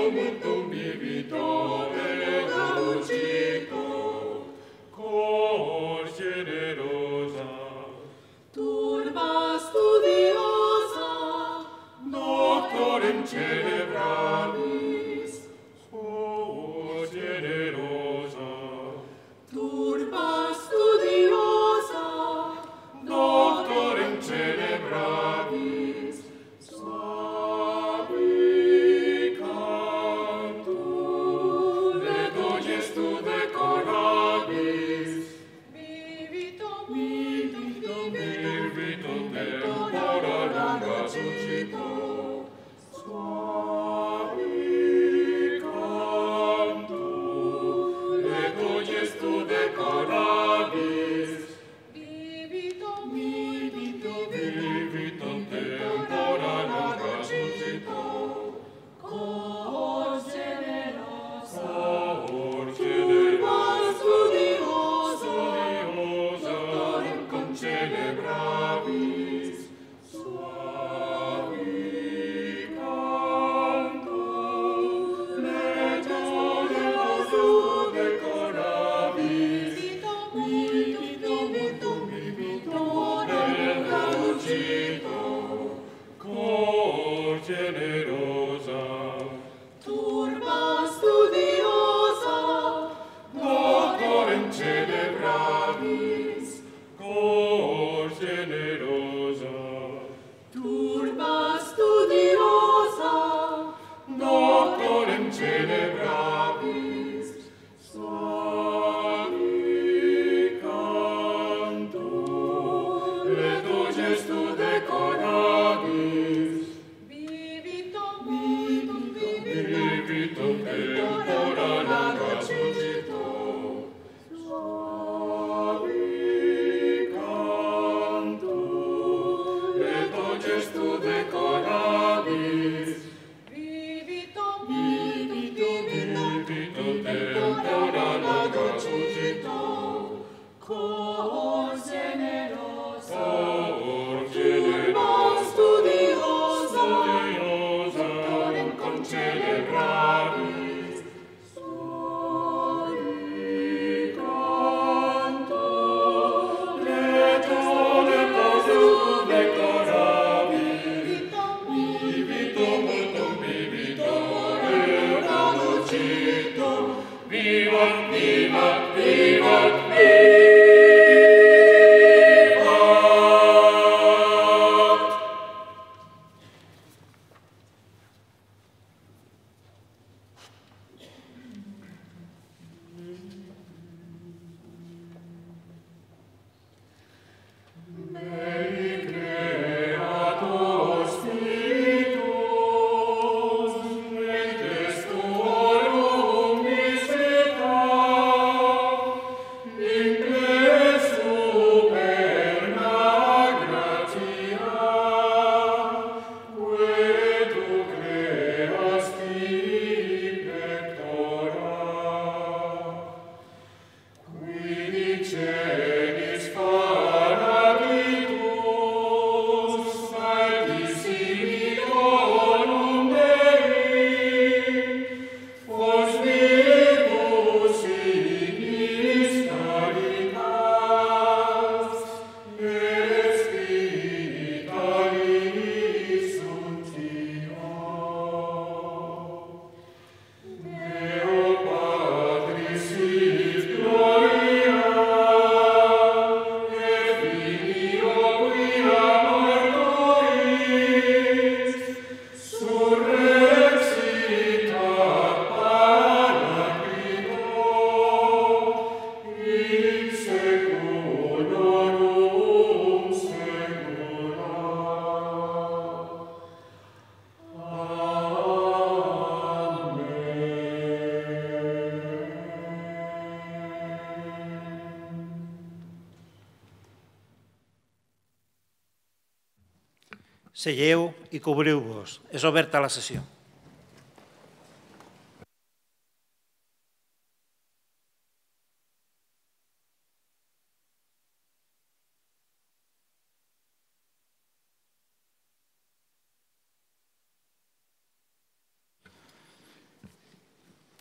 Seieu i cobriu-vos. És oberta la sessió.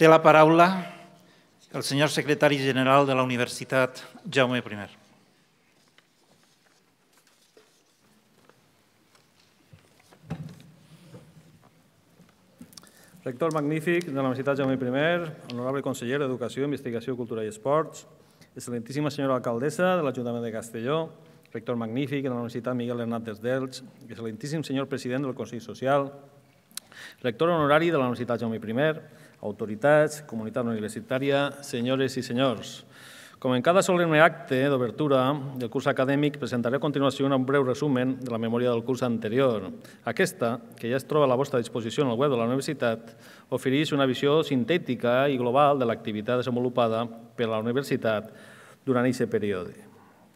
Té la paraula el senyor secretari general de la Universitat Jaume I. Rector magnífic de la Universitat Jaume I, honorable conseller d'Educació, Investigació, Cultura i Esports, excel·lentíssima senyora alcaldessa de l'Ajuntament de Castelló, rector magnífic de la Universitat Miguel Hernández d'Elx, excel·lentíssim senyor president del Consell Social, rector honorari de la Universitat Jaume I, autoritats, comunitat universitària, senyores i senyors. Com en cada solemne acte d'obertura del curs acadèmic, presentaré a continuació un breu resumen de la memòria del curs anterior. Aquesta, que ja es troba a la vostra disposició en el web de la universitat, ofereix una visió sintètica i global de l'activitat desenvolupada per la universitat durant aquest període.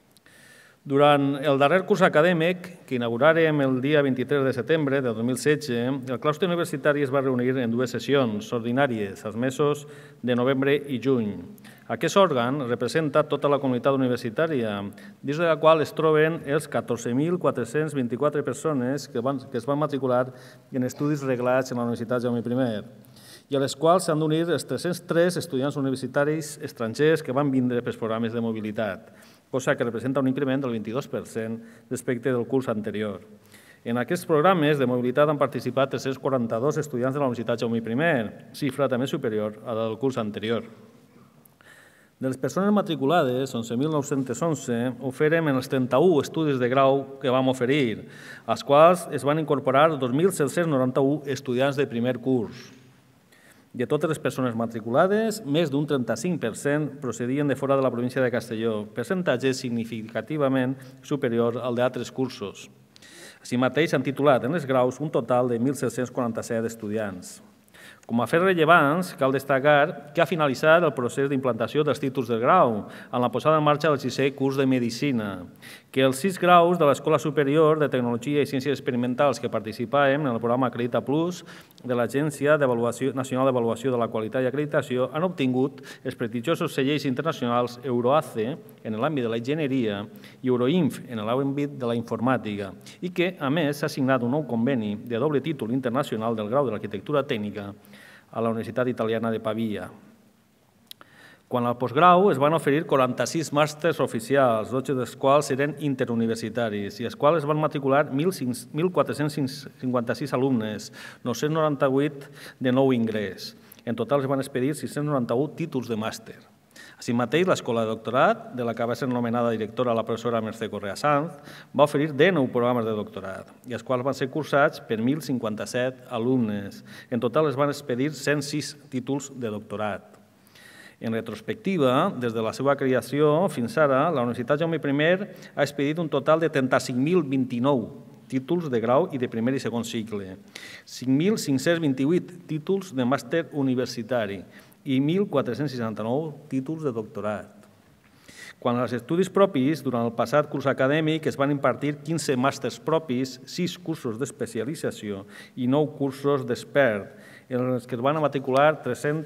Durant el darrer curs acadèmic, que inaugurarem el dia 23 de setembre de 2016, el claustre universitari es va reunir en dues sessions ordinàries, els mesos de novembre i juny. Aquest òrgan representa tota la comunitat universitària, dins de la qual es troben els 14.424 persones que es van matricular en estudis reglats en la Universitat Jaume I, i a les quals s'han d'unir els 303 estudiants universitaris estrangers que van vindre pels programes de mobilitat, cosa que representa un increment del 22% respecte del curs anterior. En aquests programes de mobilitat han participat 342 estudiants de la Universitat Jaume I, xifra també superior a la del curs anterior. De les persones matriculades, 11.911, oferem en els 31 estudis de grau que vam oferir, als quals es van incorporar 2.791 estudiants de primer curs. De totes les persones matriculades, més d'un 35% procedien de fora de la província de Castelló, percentatge significativament superior al d'altres cursos. Així mateix s'han titulat en els graus un total de 1.747 estudiants. Com a fets rellevants, cal destacar que ha finalitzat el procés d'implantació dels títols de grau en la posada en marxa del 6è curs de Medicina, que els 6 graus de l'Escola Superior de Tecnologia i Ciències Experimentals que participàvem en el programa Acredita Plus de l'Agència Nacional d'Avaluació de la Qualitat i Acreditació han obtingut els prestigiosos selleis internacionals EuroACE en l'àmbit de la enginyeria i EuroInf en l'àmbit de la informàtica i que, a més, s'ha signat un nou conveni de doble títol internacional del grau de l'Arquitectura Tècnica a la Universitat Italiana de Pavia. Quant al postgrau, es van oferir 46 màsters oficials, 12 dels quals eren interuniversitaris, i als quals es van matricular 1.456 alumnes, 998 de nou ingrés. En total es van expedir 691 títols de màster. Així mateix, l'Escola de Doctorat, de la que va ser nomenada directora la professora Mercè Correa Sanz, va oferir 19 programes de doctorat, i els quals van ser cursats per 1.057 alumnes. En total es van expedir 106 títols de doctorat. En retrospectiva, des de la seva creació fins ara, la Universitat Jaume I ha expedit un total de 35.029 títols de grau i de primer i segon cicle, 5.528 títols de màster universitari i 1.469 títols de doctorat. Quant als estudis propis, durant el passat curs acadèmic es van impartir 15 màsters propis, 6 cursos d'especialització i 9 cursos d'expert, en els que es van matricular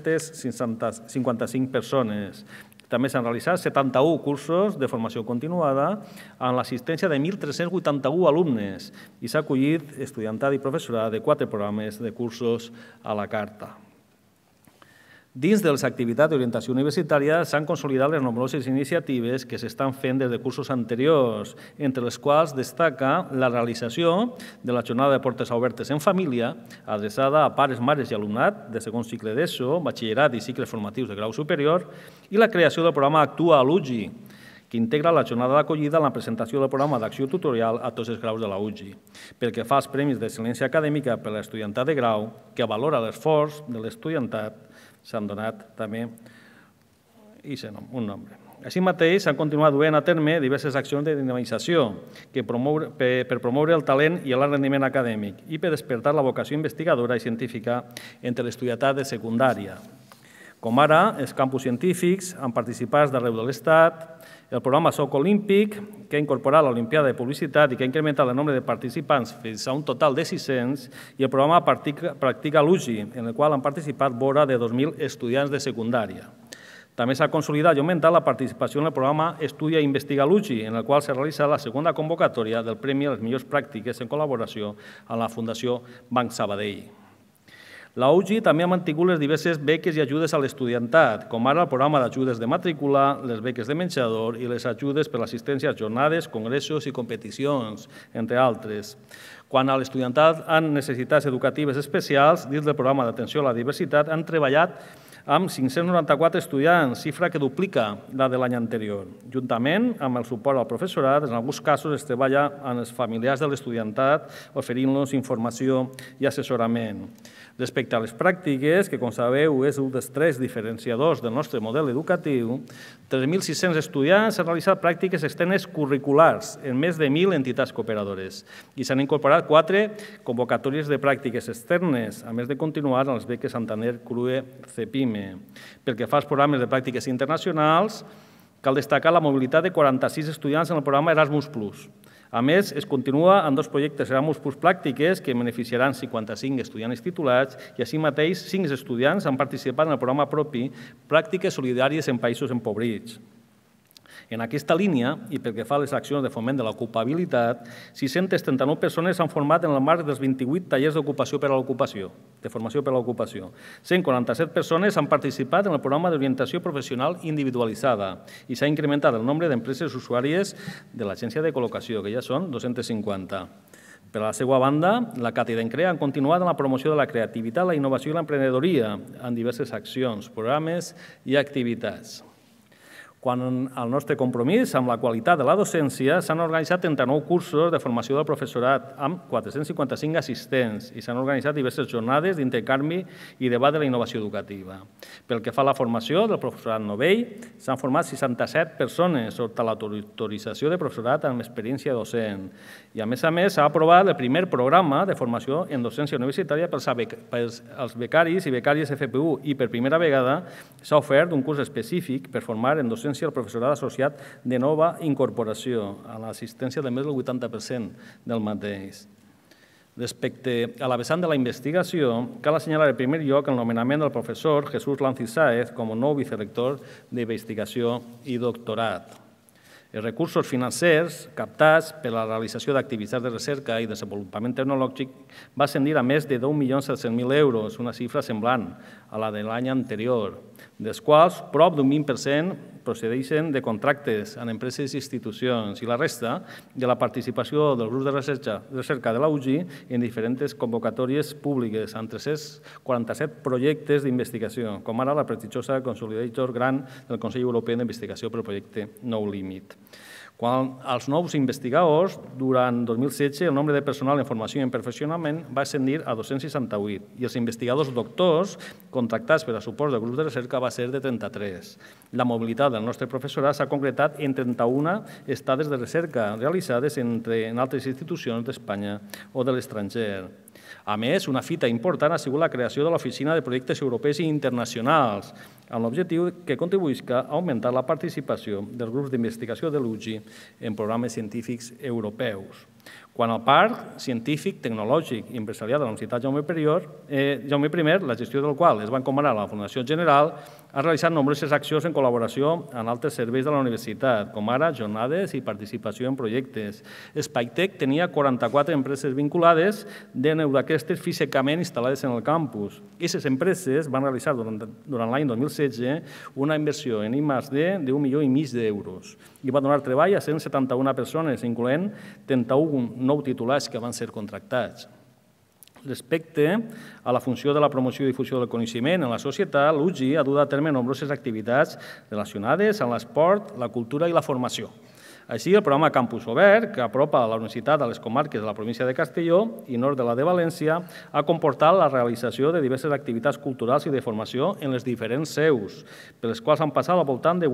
355 persones. També s'han realitzat 71 cursos de formació continuada amb l'assistència de 1.381 alumnes i s'ha acollit estudiantat i professorat de 4 programes de cursos a la carta. Dins de les activitats d'orientació universitària s'han consolidat les nombroses iniciatives que s'estan fent des de cursos anteriors, entre les quals destaca la realització de la jornada de portes obertes en família, adreçada a pares, mares i alumnat de segon cicle d'ESO, batxillerat i cicles formatius de grau superior, i la creació del programa Actua a l'UGI, que integra la jornada d'acollida en la presentació del programa d'acció tutorial a tots els graus de la UGI. Pel que fa als premis d'excel·lència acadèmica per a l'estudiantat de grau, que valora l'esforç de l'estudiantat, s'han donat també un nombre. Així mateix, s'han continuat duent a terme diverses accions de dinamització per promoure el talent i el rendiment acadèmic i per despertar la vocació investigadora i científica entre l'estudiantat de secundària. Com ara, els campus científics han participat d'arreu de l'Estat, el programa SOC Olímpic, que ha incorporat l'Olimpiada de Publicitat i que ha incrementat el nombre de participants fins a un total de 600, i el programa Practica l'UGI, en el qual han participat vora de 2.000 estudiants de secundària. També s'ha consolidat i augmentat la participació en el programa Estudia i Investiga l'UGI, en el qual s'ha realitzat la segona convocatòria del Premi a les millors pràctiques en col·laboració amb la Fundació Banc Sabadell. La UGI també ha mantingut les diverses beques i ajudes a l'estudiantat, com ara el programa d'ajudes de matrícula, les beques de menjador i les ajudes per l'assistència a jornades, congressos i competicions, entre altres. Quan a l'estudiantat han necessitats educatives especials, dins del programa d'atenció a la diversitat, han treballat amb 594 estudiants, xifra que duplica la de l'any anterior. Juntament amb el suport al professorat, en alguns casos es treballa amb els familiars de l'estudiantat, oferint-los informació i assessorament. Respecte a les pràctiques, que com sabeu és un dels tres diferenciadors del nostre model educatiu, 3.600 estudiants han realitzat pràctiques externes curriculars en més de 1.000 entitats cooperadores i s'han incorporat 4 convocatòries de pràctiques externes, a més de continuar amb les beques Santander, CRUE, CEPIME. Pel que fa als programes de pràctiques internacionals, cal destacar la mobilitat de 46 estudiants en el programa Erasmus+. A més, es continua amb 2 projectes Erasmus+ pràctiques que beneficiaran 55 estudiants titulats i així mateix 5 estudiants han participat en el programa propi Pràctiques Solidàries en Països Empobrits. En aquesta línia, i pel que fa a les accions de foment de l'ocupabilitat, 639 persones s'han format en el marc dels 28 tallers d'ocupació per a l'ocupació, de formació per a l'ocupació. 147 persones han participat en el programa d'orientació professional individualitzada i s'ha incrementat el nombre d'empreses usuàries de l'agència de col·locació, que ja són 250. Per a la seva banda, la Càtedra d'Encrea ha continuat en la promoció de la creativitat, la innovació i l'emprenedoria en diverses accions, programes i activitats. Quant al nostre compromís amb la qualitat de la docència, s'han organitzat 39 cursos de formació del professorat amb 455 assistents i s'han organitzat diverses jornades d'intercanvi i debat de la innovació educativa. Pel que fa a la formació del professorat novell, s'han format 67 persones sota l'autorització de professorat amb experiència docent. I a més, s'ha aprovat el primer programa de formació en docència universitària pels becaris i becàries FPU i per primera vegada s'ha ofert un curs específic per formar en docència el professorat associat de nova incorporació, a l'assistència de més del 80% del mateix. Respecte a la vessant de la investigació, cal assenyalar en primer lloc el nomenament del professor Jesús Lancis Sáez com a nou vicerector d'investigació i doctorat. Els recursos financers captats per a la realització d'activitats de recerca i desenvolupament tecnològic va ascendir a més de 10.700.000 euros, una xifra semblant a la de l'any anterior, dels quals prop d'un 20% procedeixen de contractes en empreses i institucions i la resta de la participació del grup de recerca de la UGI en diferents convocatòries públiques amb 347 projectes d'investigació, com ara la prestigiosa Consolidator Grant del Consell Europeu d'Investigació pel projecte No Limit. Quant als nous investigadors, durant 2016 el nombre de personal en formació i en perfeccionament va ascendir a 268 i els investigadors doctors contractats per a suport del grup de recerca va ser de 33. La mobilitat del nostre professorat s'ha concretat en 31 estades de recerca realitzades en altres institucions d'Espanya o de l'estranger. A més, una fita important ha sigut la creació de l'Oficina de Projectes Europeus i Internacionals, amb l'objectiu que contribuïsca a augmentar la participació dels grups d'investigació de l'UGI en programes científics europeus. Quant al parc científic, tecnològic i empresarial de la Universitat Jaume I, la gestió del qual es va encomanar a la Fundació General, ha realitzat nombroses accions en col·laboració amb altres serveis de la universitat, com ara jornades i participació en projectes. Spiketek tenia 44 empreses vinculades, 10 d'aquestes físicament instal·lades en el campus. Aquestes empreses van realitzar durant l'any 2016 una inversió en I+D d'1,5 milions d'euros i va donar treball a 171 persones, incloent 31 nous titulars que van ser contractats. Respecte a la funció de la promoció i difusió del coneixement en la societat, l'UGI ha dut a terme nombroses activitats relacionades amb l'esport, la cultura i la formació. Així, el programa Campus Obert, que apropa la universitat a les comarques de la província de Castelló i nord de la de València, ha comportat la realització de diverses activitats culturals i de formació en les diferents seus, per les quals han passat al voltant de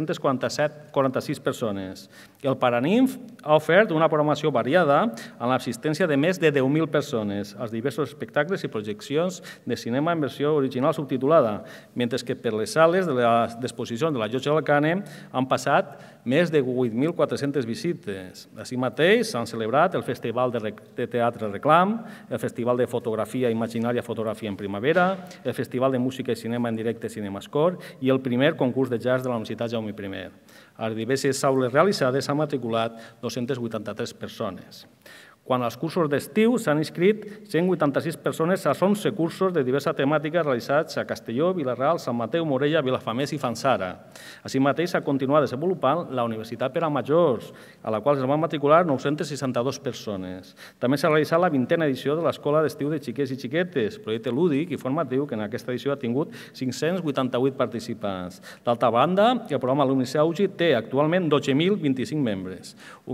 8.646 persones. El Paraninf ha ofert una programació variada amb l'assistència de més de 10.000 persones als diversos espectacles i projeccions de cinema en versió original subtitulada, mentre que per les sales de les exposicions de la Llotja del Cane han passat més de 8.400 visites. Així mateix s'han celebrat el Festival de Teatre Reclam, el Festival de Fotografia Imaginària Fotografia en Primavera, el Festival de Música i Cinema en Directe Cinemascore i el primer concurs de jazz de la Universitat Jaume I. A les diverses aules realitzades s'han matriculat 283 persones. Quan als cursos d'estiu s'han inscrit 186 persones a 11 cursos de diversa temàtica realitzats a Castelló, Vila-real, Sant Mateu, Morella, Vilafamés i Fanzara. Així mateix s'ha continuat desenvolupant la Universitat per a Majors, a la qual es van matricular 962 persones. També s'ha realitzat la 20a edició de l'Escola d'Estiu de Xiquets i Xiquetes, projecte lúdic i formatiu que en aquesta edició ha tingut 588 participants. D'altra banda, el programa Alumni Augi té actualment 12.025 membres, un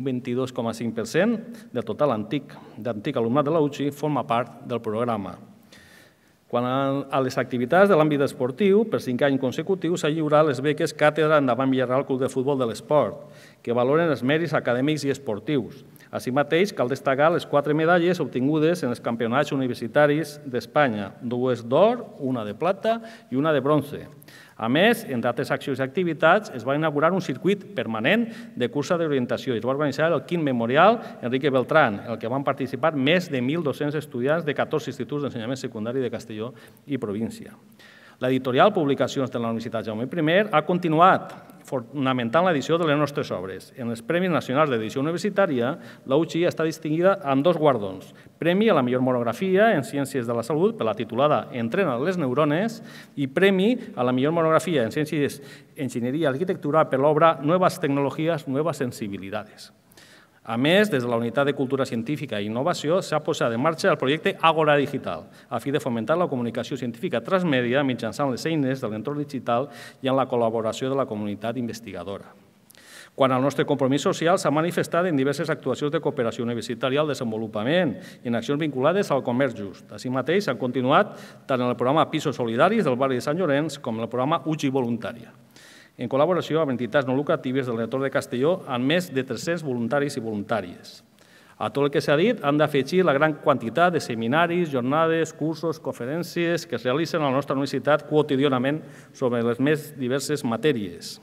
22,5% del total d'antic alumnat de la UCI forma part del programa. Quant a les activitats de l'àmbit esportiu, per 5 anys consecutius s'ha lliurat les beques Càtedra Endavant Villarreal Club de Futbol de l'Esport, que valoren els mèrits acadèmics i esportius. Així mateix, cal destacar les 4 medalles obtingudes en els campionats universitaris d'Espanya, 2 d'or, 1 de plata i 1 de bronze. A més, entre altres accions i activitats, es va inaugurar un circuit permanent de cursa d'orientació i es va organitzar el quint memorial Enrique Beltrán, en el que van participar més de 1.200 estudiants de 14 instituts d'ensenyament secundari de Castelló i província. L'editorial Publicacions de la Universitat Jaume I ha continuat fonamentant l'edició de les nostres obres. En els Premis Nacionals d'Edició Universitària, la UCI està distingida amb 2 guardons. Premi a la millor monografia en Ciències de la Salut per la titulada Entrena les neurones i Premi a la millor monografia en Ciències, Enginyeria i Arquitectura per l'obra Nuevas tecnologías, nuevas sensibilidades. A més, des de la Unitat de Cultura Científica i Innovació s'ha posat en marxa el projecte Àgora Digital, a fi de fomentar la comunicació científica transmèdia mitjançant les eines de l'entorn digital i en la col·laboració de la comunitat investigadora. Quant al nostre compromís social, s'ha manifestat en diverses actuacions de cooperació universitària al desenvolupament i en accions vinculades al comerç just. Així mateix, s'han continuat tant en el programa Pisos Solidaris del barri de Sant Llorenç com en el programa UCI Voluntària, en col·laboració amb entitats no lucratives de l'entorn de Castelló amb més de 300 voluntaris i voluntàries. A tot el que s'ha dit, han d'afegir la gran quantitat de seminaris, jornades, cursos, conferències que es realitzen a la nostra universitat quotidianament sobre les més diverses matèries.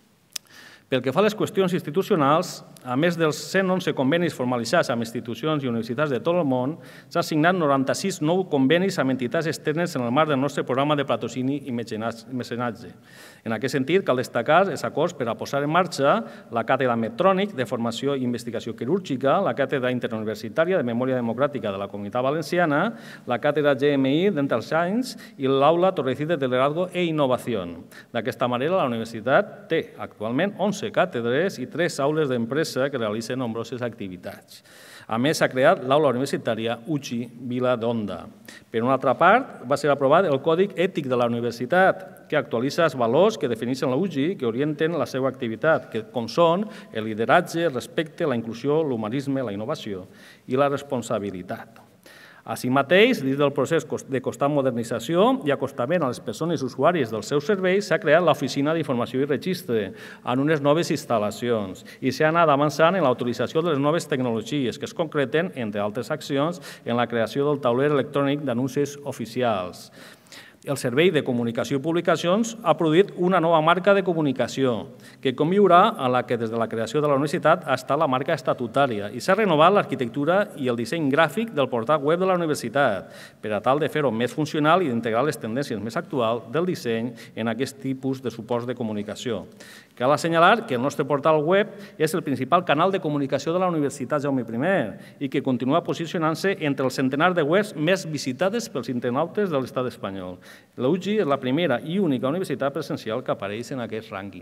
Pel que fa a les qüestions institucionals, a més dels 111 convenis formalitzats amb institucions i universitats de tot el món, s'han signat 96 nous convenis amb entitats externes en el marc del nostre programa de patrocini i mecenatge. En aquest sentit, cal destacar els acords per a posar en marxa la Càtedra Medtronic de Formació i Investigació Quirúrgica, la Càtedra Interuniversitària de Memòria Democràtica de la Comunitat Valenciana, la Càtedra GMI Dental Science i l'Aula Torrecilla de Liderazgo e Innovación. D'aquesta manera, la universitat té actualment 11 càtedres i 3 aules d'empresa que realitzen nombroses activitats. A més, s'ha creat l'aula universitària UCI Vila d'Onda. Per una altra part, va ser aprovat el Còdic Ètic de la Universitat, que actualitza els valors que defineixen la UCI i que orienten la seva activitat, com són el lideratge, el respecte, la inclusió, l'humanisme, la innovació i la responsabilitat. Així mateix, dins del procés de constant modernització i acostament a les persones usuàries dels seus serveis, s'ha creat l'Oficina d'Informació i Registre en unes noves instal·lacions i s'ha anat avançant en l'autorització de les noves tecnologies que es concreten, entre altres accions, en la creació del tauler electrònic d'anuncis oficials. El Servei de Comunicació i Publicacions ha produït una nova marca de comunicació que conviurà a la que des de la creació de la universitat ha estat la marca estatutària i s'ha renovat l'arquitectura i el disseny gràfic del portal web de la universitat per a tal de fer-ho més funcional i d'integrar les tendències més actuals del disseny en aquest tipus de suports de comunicació. Cal assenyalar que el nostre portal web és el principal canal de comunicació de la Universitat Jaume I i que continua posicionant-se entre els centenars de webs més visitades pels internautes de l'estat espanyol. La UCI és la primera i única universitat presencial que apareix en aquest rànquing.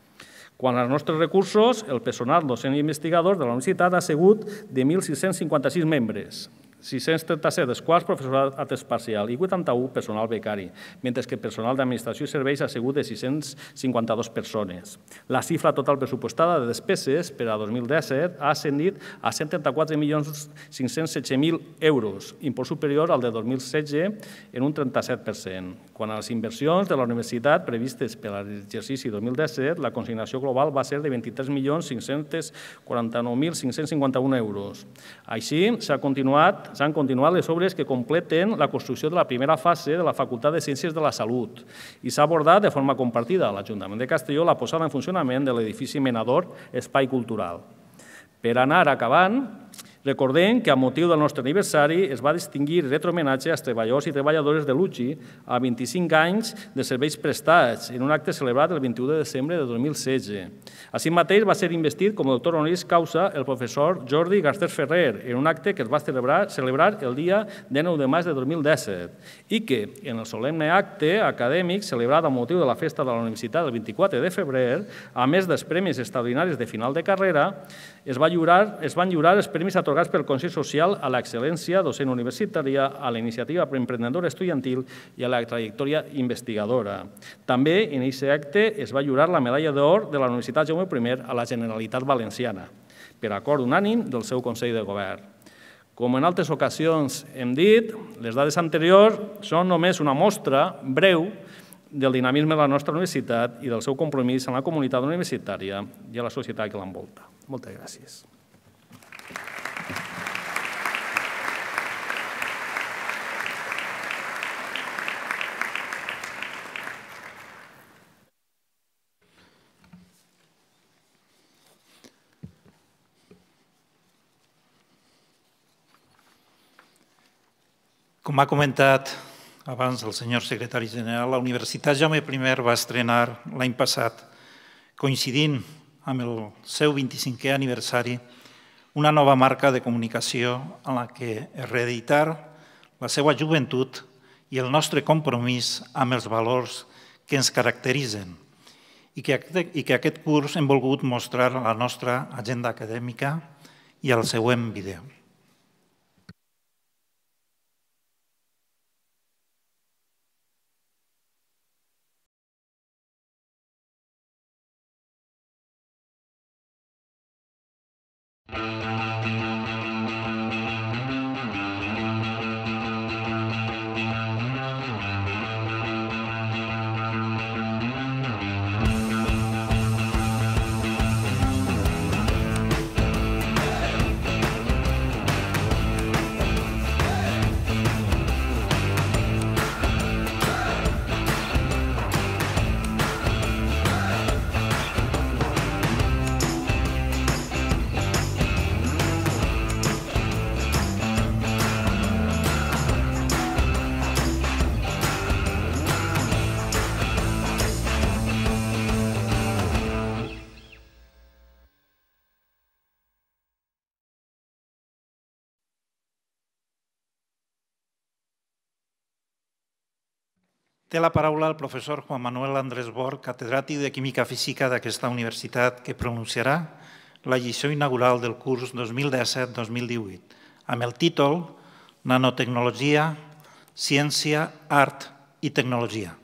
Quant als nostres recursos, el personal docent i investigador de la universitat ha sigut de 1.656 membres, 637 dels quals professorat a temps parcial i 81 personal becari, mentre que el personal d'administració i serveis ha sigut de 652 persones. La xifra total pressupostada de despeses per a 2017 ha ascendit a 134.507.000 euros, import superior al de 2016 en un 37%. Quant a les inversions de la universitat previstes per a l'exercici 2017, la consignació global va ser de 23.549.551 euros. Així, s'han continuat les obres que completen la construcció de la primera fase de la Facultat de Ciències de la Salut i s'ha abordat de forma compartida a l'Ajuntament de Castelló la posada en funcionament de l'edifici Menador Espai Cultural. Per anar acabant, Recordem que, a motiu del nostre aniversari, es va distingir i retre homenatge als treballadors i treballadores de l'UGI a 25 anys de serveis prestats en un acte celebrat el 21 de desembre de 2016. Així mateix va ser investit com a doctor honoris causa el professor Jordi Garcés Ferrer en un acte que es va celebrar el dia 19 de maig de 2017 i que, en el solemne acte acadèmic celebrat amb motiu de la festa de la Universitat el 24 de febrer, a més dels premis extraordinaris de final de carrera, es van lliurar els premis atorgats pel Consell Social a l'excel·lència docent universitària, a la iniciativa emprendedora estudiantil i a la trajectòria investigadora. També, en aquest acte, es va lliurar la medalla d'or de la Universitat Jaume I a la Generalitat Valenciana, per acord unànim del seu Consell de Govern. Com en altres ocasions hem dit, les dades anteriors són només una mostra breu del dinamisme de la nostra universitat i del seu compromís amb la comunitat universitària i a la societat que l'envolta. Moltes gràcies. Com ha comentat abans el senyor secretari general, la Universitat Jaume I va estrenar l'any passat, coincidint amb el seu 25è aniversari, una nova marca de comunicació en la que es reeditar la seva joventut i el nostre compromís amb els valors que ens caracteritzen i que aquest curs hem volgut mostrar a la nostra agenda acadèmica i al següent vídeo. Té la paraula el professor Juan Manuel Andrés Bor, catedràtic de Química Física d'aquesta universitat, que pronunciarà la lliçó inaugural del curs 2017-2018, amb el títol Nanotecnologia, Ciència, Art i Tecnologia.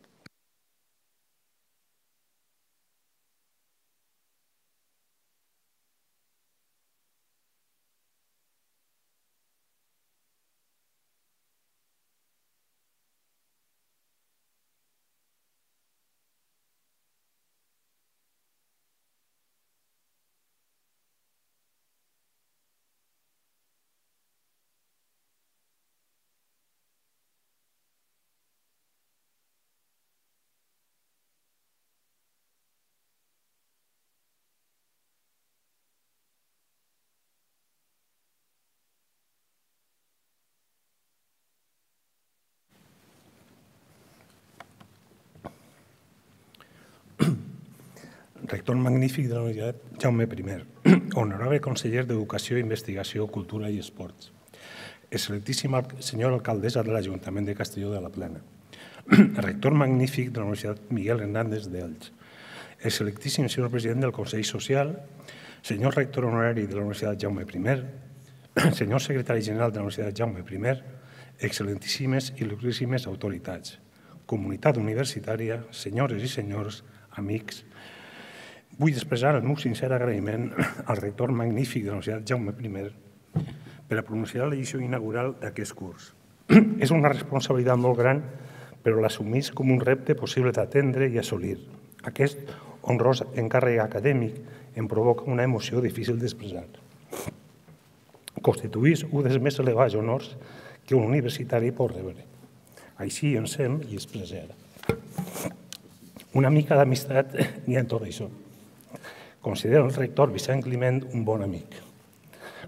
Rector magnífic de la Universitat Jaume I, honorable conseller d'Educació, Investigació, Cultura i Esports, excel·lentíssima senyora alcaldessa de l'Ajuntament de Castelló de la Plana, rector magnífic de la Universitat Miguel Hernández d'Elx, excel·lentíssim senyor president del Consell Social, senyor rector honorari de la Universitat Jaume I, senyor secretari general de la Universitat Jaume I, excel·lentíssimes i il·lustríssimes autoritats, comunitat universitària, senyores i senyors, amics. Vull expressar el meu sincer agraïment al rector magnífic de la Universitat Jaume I per a pronunciar la lliçó inaugural d'aquest curs. És una responsabilitat molt gran, però l'assumís com un repte possible d'atendre i assolir. Aquest honrós encàrrec acadèmic em provoca una emoció difícil d'expressar. Constituís un dels més elevats honors que un universitari pot rebre. Així en sem i expressar. Una mica d'amistat n'hi ha en tot això. Considero el rector Vicent Climent un bon amic.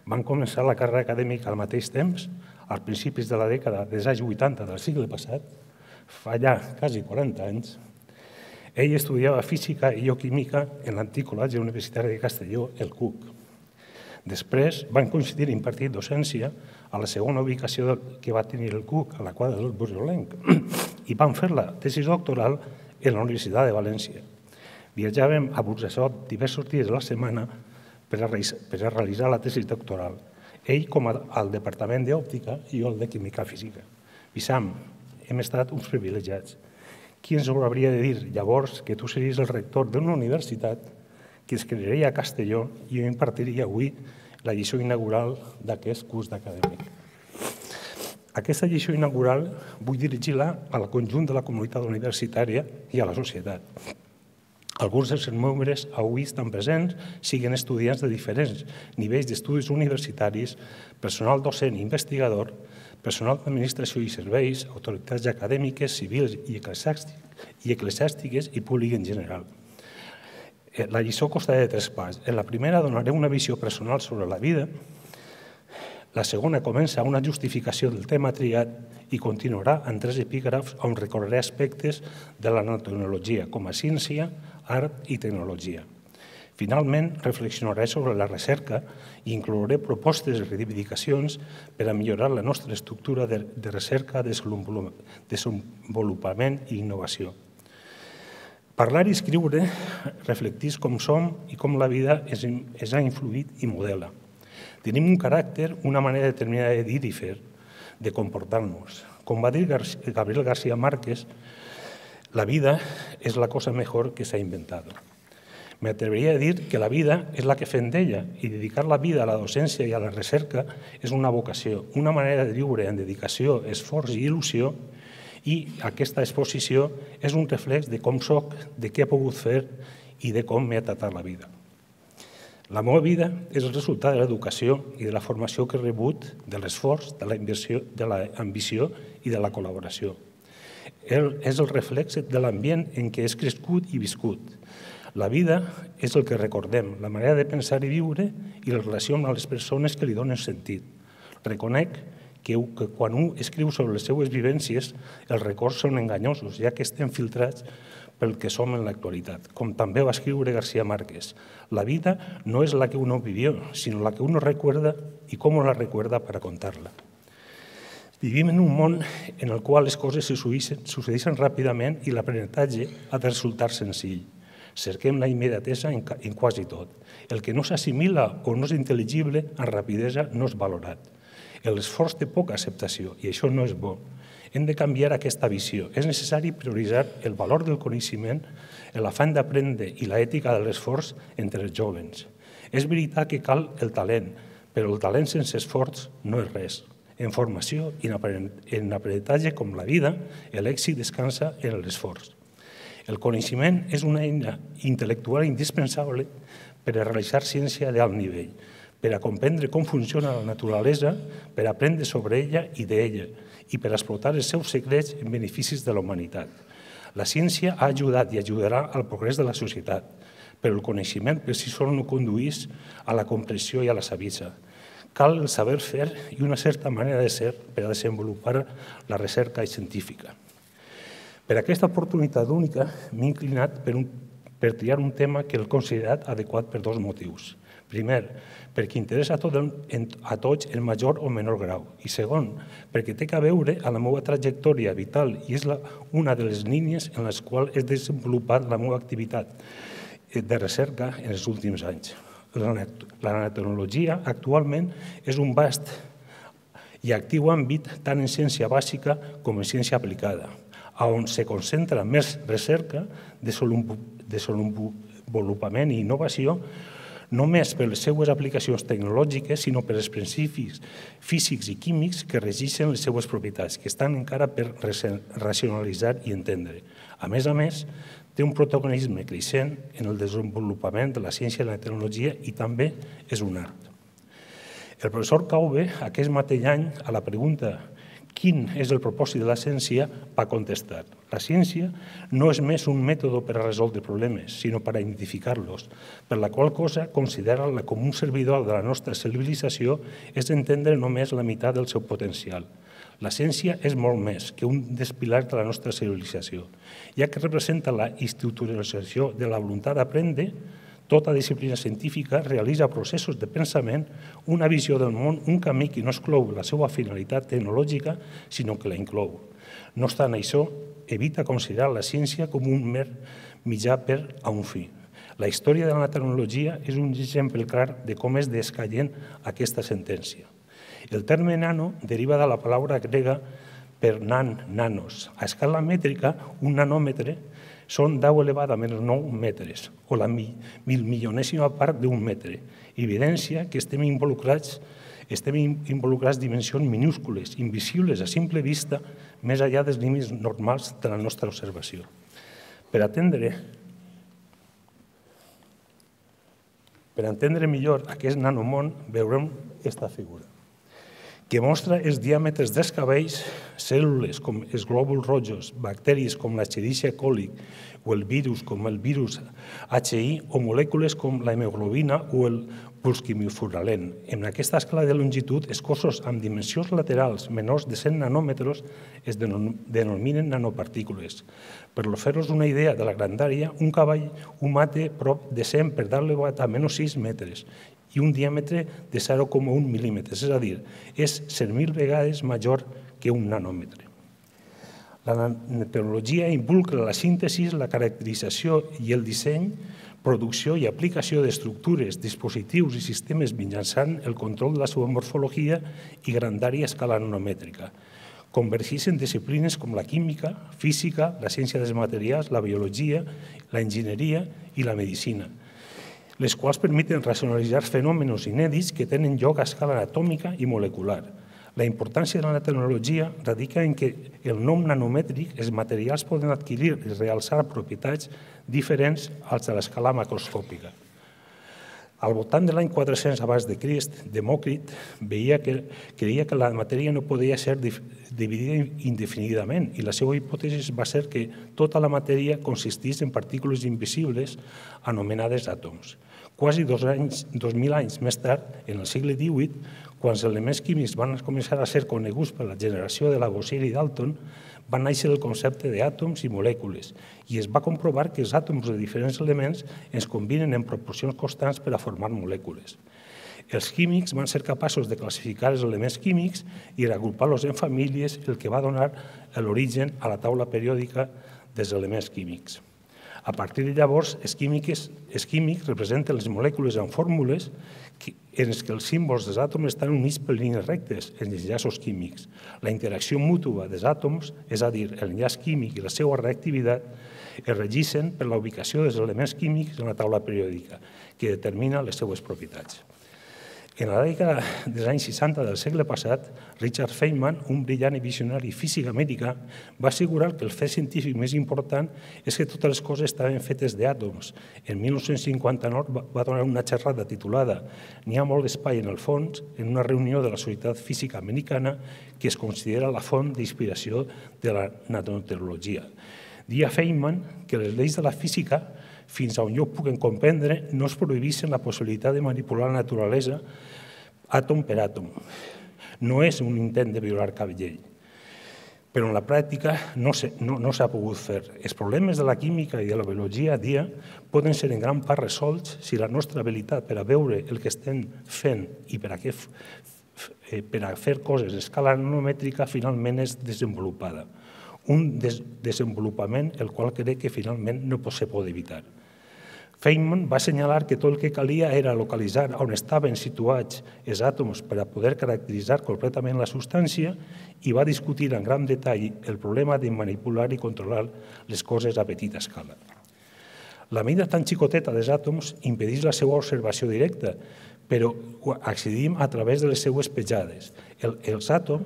Van començar la carrera acadèmica al mateix temps, als principis de la dècada dels anys 80 del segle passat, fa ja quasi 40 anys. Ell estudiava física i jo química en l'antic Col·legi Universitari de Castelló, el CUC. Després van coincidir impartir docència a la segona ubicació que va tenir el CUC, a la quadra del Borjolenc, i van fer la tesi doctoral en la Universitat de València. Viatjàvem a Burjassot diversos dies a la setmana per a realitzar la tesi doctoral. Ell com al departament d'òptica i jo al de química física. Vissam, hem estat uns privilegiats. Qui ens ho hauria de dir llavors que tu series el rector d'una universitat que es crearia a Castelló i jo impartiria avui la lliçó inaugural d'aquest curs acadèmic. Aquesta lliçó inaugural vull dirigir-la al conjunt de la comunitat universitària i a la societat. Alguns dels membres avui estan presents, siguin estudiants de diferents nivells d'estudis universitaris, personal docent i investigador, personal d'administració i serveis, autoritats acadèmiques, civils i eclesiàstiques i públic en general. La lliçó consta de 3 parts. En la primera donaré una visió personal sobre la vida, la segona comença una justificació del tema triat i continuarà en 3 epígrafs on recorreré aspectes de la nanotecnologia com a ciència, art i tecnologia. Finalment, reflexionaré sobre la recerca i inclouré propostes i reivindicacions per a millorar la nostra estructura de recerca, desenvolupament i innovació. Parlar i escriure reflecteix com som i com la vida ens ha influït i modela. Tenim un caràcter, una manera determinada de dir i fer, de comportar-nos. Com va dir Gabriel García Márquez, la vida es la cosa mejor que se ha inventado. Me atrevería a dir que la vida és la que fem d'ella i dedicar la vida a la docència i a la recerca és una vocació, una manera de viure en dedicació, esforç i il·lusió, i aquesta exposició és un reflex de com soc, de què he pogut fer i de com m'he tratat la vida. La meva vida és el resultat de l'educació i de la formació que he rebut, de l'esforç, de l'ambició i de la col·laboració. És el reflex de l'ambient en què he crescut i viscut. La vida és el que recordem, la manera de pensar i viure i la relació amb les persones que li donen sentit. Reconec que quan un escriu sobre les seues vivències, els records són enganyosos, ja que estem filtrats pel que som en l'actualitat. Com també va escriure García Márquez, la vida no és la que uno vivió, sinó la que uno recuerda i com la recuerda para contarla. Vivim en un món en el qual les coses succeeixen ràpidament i l'aprenentatge ha de resultar senzill. Cerquem la immediatesa en quasi tot. El que no s'assimila o no és intel·ligible, amb rapidesa no és valorat. L'esforç té poca acceptació i això no és bo. Hem de canviar aquesta visió. És necessari prioritzar el valor del coneixement, l'afany d'aprendre i l'ètica de l'esforç entre els jóvens. És veritat que cal el talent, però el talent sense esforç no és res. En formació i en aprenentatge com la vida, l'èxit descansa en l'esforç. El coneixement és una eina intel·lectual indispensable per a realitzar ciència d'alt nivell, per a comprendre com funciona la naturalesa, per a aprendre sobre ella i d'ella, i per a explotar els seus secrets en beneficis de la humanitat. La ciència ha ajudat i ajudarà al progrés de la societat, però el coneixement per si sol no condueix a la comprensió i a la saviesa. Cal el saber fer i una certa manera de ser per a desenvolupar la recerca científica. Per aquesta oportunitat única m'he inclinat per triar un tema que he considerat adequat per 2 motius. Primer, perquè interessa a tots en major o menor grau. I segon, perquè té a veure amb la meva trajectòria vital i és una de les línies en les quals he desenvolupat la meva activitat de recerca en els últims anys. La nanotecnologia actualment és un vast i actiu àmbit tant en ciència bàsica com en ciència aplicada, on se concentra més recerca, desenvolupament i innovació, només per les seues aplicacions tecnològiques, sinó per els principis físics i químics que regeixen les seues propietats, que estan encara per racionalitzar i entendre. A més, té un protagonisme creixent en el desenvolupament de la ciència i la tecnologia i també és un art. El professor Caube, aquest mateix any, a la pregunta quin és el propòsit de la ciència, va contestar: la ciència no és més un mètode per a resoldre problemes, sinó per a identificar-los, per la qual cosa considerar-la com un servidor de la nostra civilització és entendre només la meitat del seu potencial. La ciència és molt més que un dels pilars de la nostra civilització, ja que representa la institucionalització de la voluntat d'aprendre. Tota disciplina científica realitza processos de pensament, una visió del món, un camí que no exclou la seva finalitat tecnològica, sinó que la inclou. No obstant això, evita considerar la ciència com un mer mitjà per a un fi. La història de la tecnologia és un exemple clar de com és descaient aquesta sentència. El terme nano deriva de la paraula grega per nanos. A escala mètrica, un nanòmetre són 10 elevat a menys 9 metres, o la milmilionèsima part d'un metre. Evidència que estem involucrats dimensions minúscules, invisibles a simple vista, més enllà dels límits normals de la nostra observació. Per entendre millor aquest nanomón, veurem aquesta figura, que mostra els diàmetres dels cabells, cèl·lules com els glòbuls rojos, bacteris com la Escherichia coli o el virus com el virus HI o molècules com la hemoglobina o el pulsquimifuralent. En aquesta escala de longitud, els cossos amb dimensions laterals menors de 100 nanòmetres es denominen nanopartícules. Per fer-vos una idea de la grandària, un cavall humà té prop de 100 per dar elevat a menys 6 metres i un diàmetre de 0,1 mil·límetres, és a dir, és 100.000 vegades major que un nanòmetre. La nanotecnologia involucra la síntesi, la caracterització i el disseny, producció i aplicació d'estructures, dispositius i sistemes mitjançant el control de la seva morfologia i grandària a escala nanomètrica. Convergeix en disciplines com la química, física, la ciència dels materials, la biologia, la enginyeria i la medicina, les quals permeten racionalitzar fenòmenos inèdits que tenen lloc a escala atòmica i molecular. La importància de la tecnologia radica en que el nom nanomètric, els materials poden adquirir i realçar propietats diferents als de l'escala macroscòpica. Al voltant de l'any 400 abans de Crist, Demòcrit creia que la matèria no podia ser dividida indefinidament i la seva hipòtesi va ser que tota la matèria consistís en partícules invisibles anomenades àtoms. Quasi 2.000 anys més tard, en el segle XVIII, quan els elements químics van començar a ser coneguts per la generació de Lavoisier i Dalton, va néixer el concepte d'àtoms i molècules i es va comprovar que els àtoms de diferents elements es combinen en proporcions constants per a formar molècules. Els químics van ser capaços de classificar els elements químics i reagrupar-los en famílies, el que va donar l'origen a la taula periòdica dels elements químics. A partir de llavors, els químics representen les molècules en fórmules en què els símbols dels àtoms estan units per línies rectes, els enllaços químics. La interacció mútua dels àtoms, és a dir, l'enllaç químic i la seva reactivitat, es regeixen per la ubicació dels elements químics en la taula periòdica, que determina les seues propietats. En la dècada dels anys 60 del segle passat, Richard Feynman, un brillant i visionari físic americà, va assegurar que el fet científic més important és que totes les coses estaven fetes d'àtoms. En 1959 va donar una xerrada titulada «N'hi ha molt espai en el fons» en una reunió de la Societat Física Americana que es considera la font d'inspiració de la nanotecnologia. Deia Feynman que les lleis de la física, fins a on jo puc comprendre, no es prohibeixen la possibilitat de manipular la naturalesa àtom per àtom. No és un intent de violar cap llei, però en la pràctica no s'ha pogut fer. Els problemes de la química i de la biologia a dia poden ser en gran part resolts si la nostra habilitat per a veure el que estem fent i per a fer coses a escala nanomètrica finalment és desenvolupada. Un desenvolupament el qual crec que finalment no se pot evitar. Feynman va assenyalar que tot el que calia era localitzar on estaven situats els àtoms per a poder caracteritzar completament la substància i va discutir en gran detall el problema de manipular i controlar les coses a petita escala. La mida tan xicoteta dels àtoms impedeix la seva observació directa, però accedim a través de les seues petjades. Els àtoms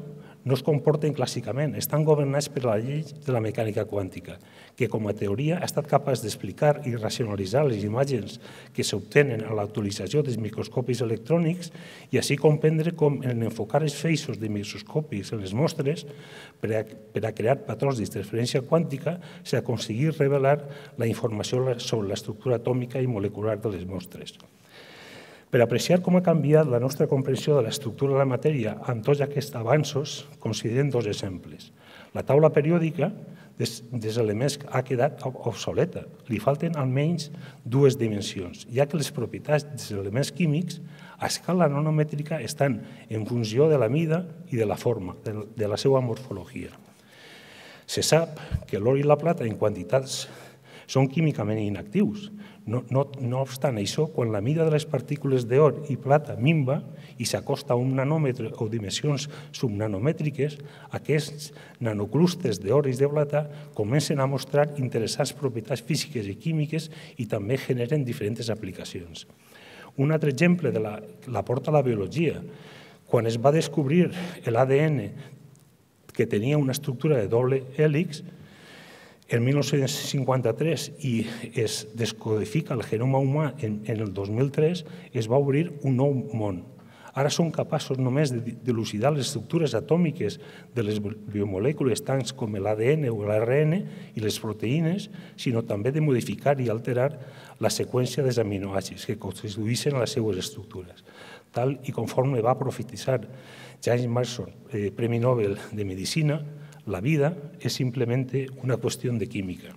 no es comporten clàssicament, estan governats per la llei de la mecànica quàntica, que com a teoria ha estat capaç d'explicar i racionalitzar les imatges que s'obtenen a la utilització dels microscopis electrònics i així comprendre com en enfocar els feixos de microscopis en les mostres per a crear patrons d'interferència quàntica s'ha aconseguit revelar la informació sobre l'estructura atòmica i molecular de les mostres. Per apreciar com ha canviat la nostra comprensió de l'estructura de la matèria amb tots aquests avanços, considerem dos exemples. La taula periòdica dels elements ha quedat obsoleta. Li falten almenys dues dimensions, ja que les propietats dels elements químics a escala nanomètrica estan en funció de la mida i de la forma, de la seva morfologia. Se sap que l'or i la plata en quantitats són químicament inactius. No obstant això, quan la mida de les partícules d'or i plata minva i s'acosta a un nanòmetre o dimensions subnanomètriques, aquests nanoclústers d'or i de plata comencen a mostrar interessants propietats físiques i químiques i també generen diferents aplicacions. Un altre exemple l'aporta la biologia. Quan es va descobrir l'ADN que tenia una estructura de doble hèlix, en 1953 i es descodifica el genoma humà en el 2003, es va obrir un nou món. Ara són capaços només d'elucidar les estructures atòmiques de les biomolècules tant com l'ADN o l'ARN i les proteïnes, sinó també de modificar i alterar la seqüència dels aminoàcids que constitueixen les seues estructures. Tal i conforme va profetitzar James Marsden, Premi Nobel de Medicina, la vida és simplement una qüestió de química.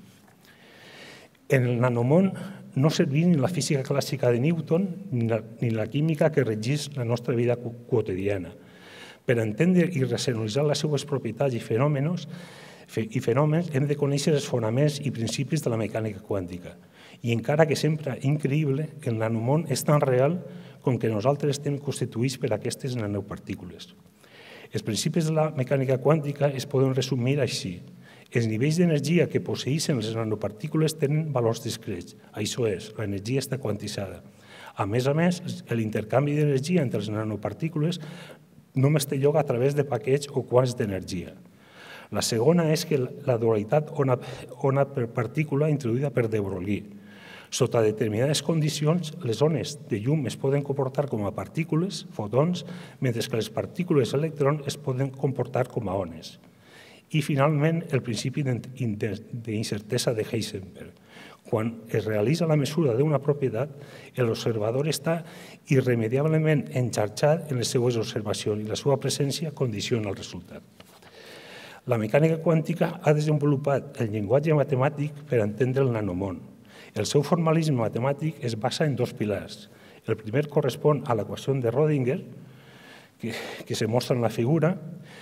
En el nanomón no servim ni la física clàssica de Newton ni la química que regeix la nostra vida quotidiana. Per entendre i racionalitzar les seues propietats i fenòmens hem de conèixer els fonaments i principis de la mecànica quàntica. I encara que sempre increïble, el nanomón és tan real com que nosaltres estem constituïts per aquestes nanopartícules. Els principis de la mecànica quàntica es poden resumir així. Els nivells d'energia que posseeixen les nanopartícules tenen valors discrets. Això és, l'energia està quantitzada. A més, l'intercanvi d'energia entre les nanopartícules només té lloc a través de paquets o quants d'energia. La segona és que la dualitat ona per partícula introduïda per de Broglie. Sota determinades condicions, les ones de llum es poden comportar com a partícules, fotons, mentre que les partícules electrons es poden comportar com a ones. I, finalment, el principi d'incertesa de Heisenberg. Quan es realitza la mesura d'una propietat, l'observador està irremediablement enxarxat en les seues observacions i la seva presència condiciona el resultat. La mecànica quàntica ha desenvolupat el llenguatge matemàtic per entendre el nanomón. El seu formalisme matemàtic es basa en dos pilars. El primer correspon a l'equació de Rödinger, que se mostra en la figura,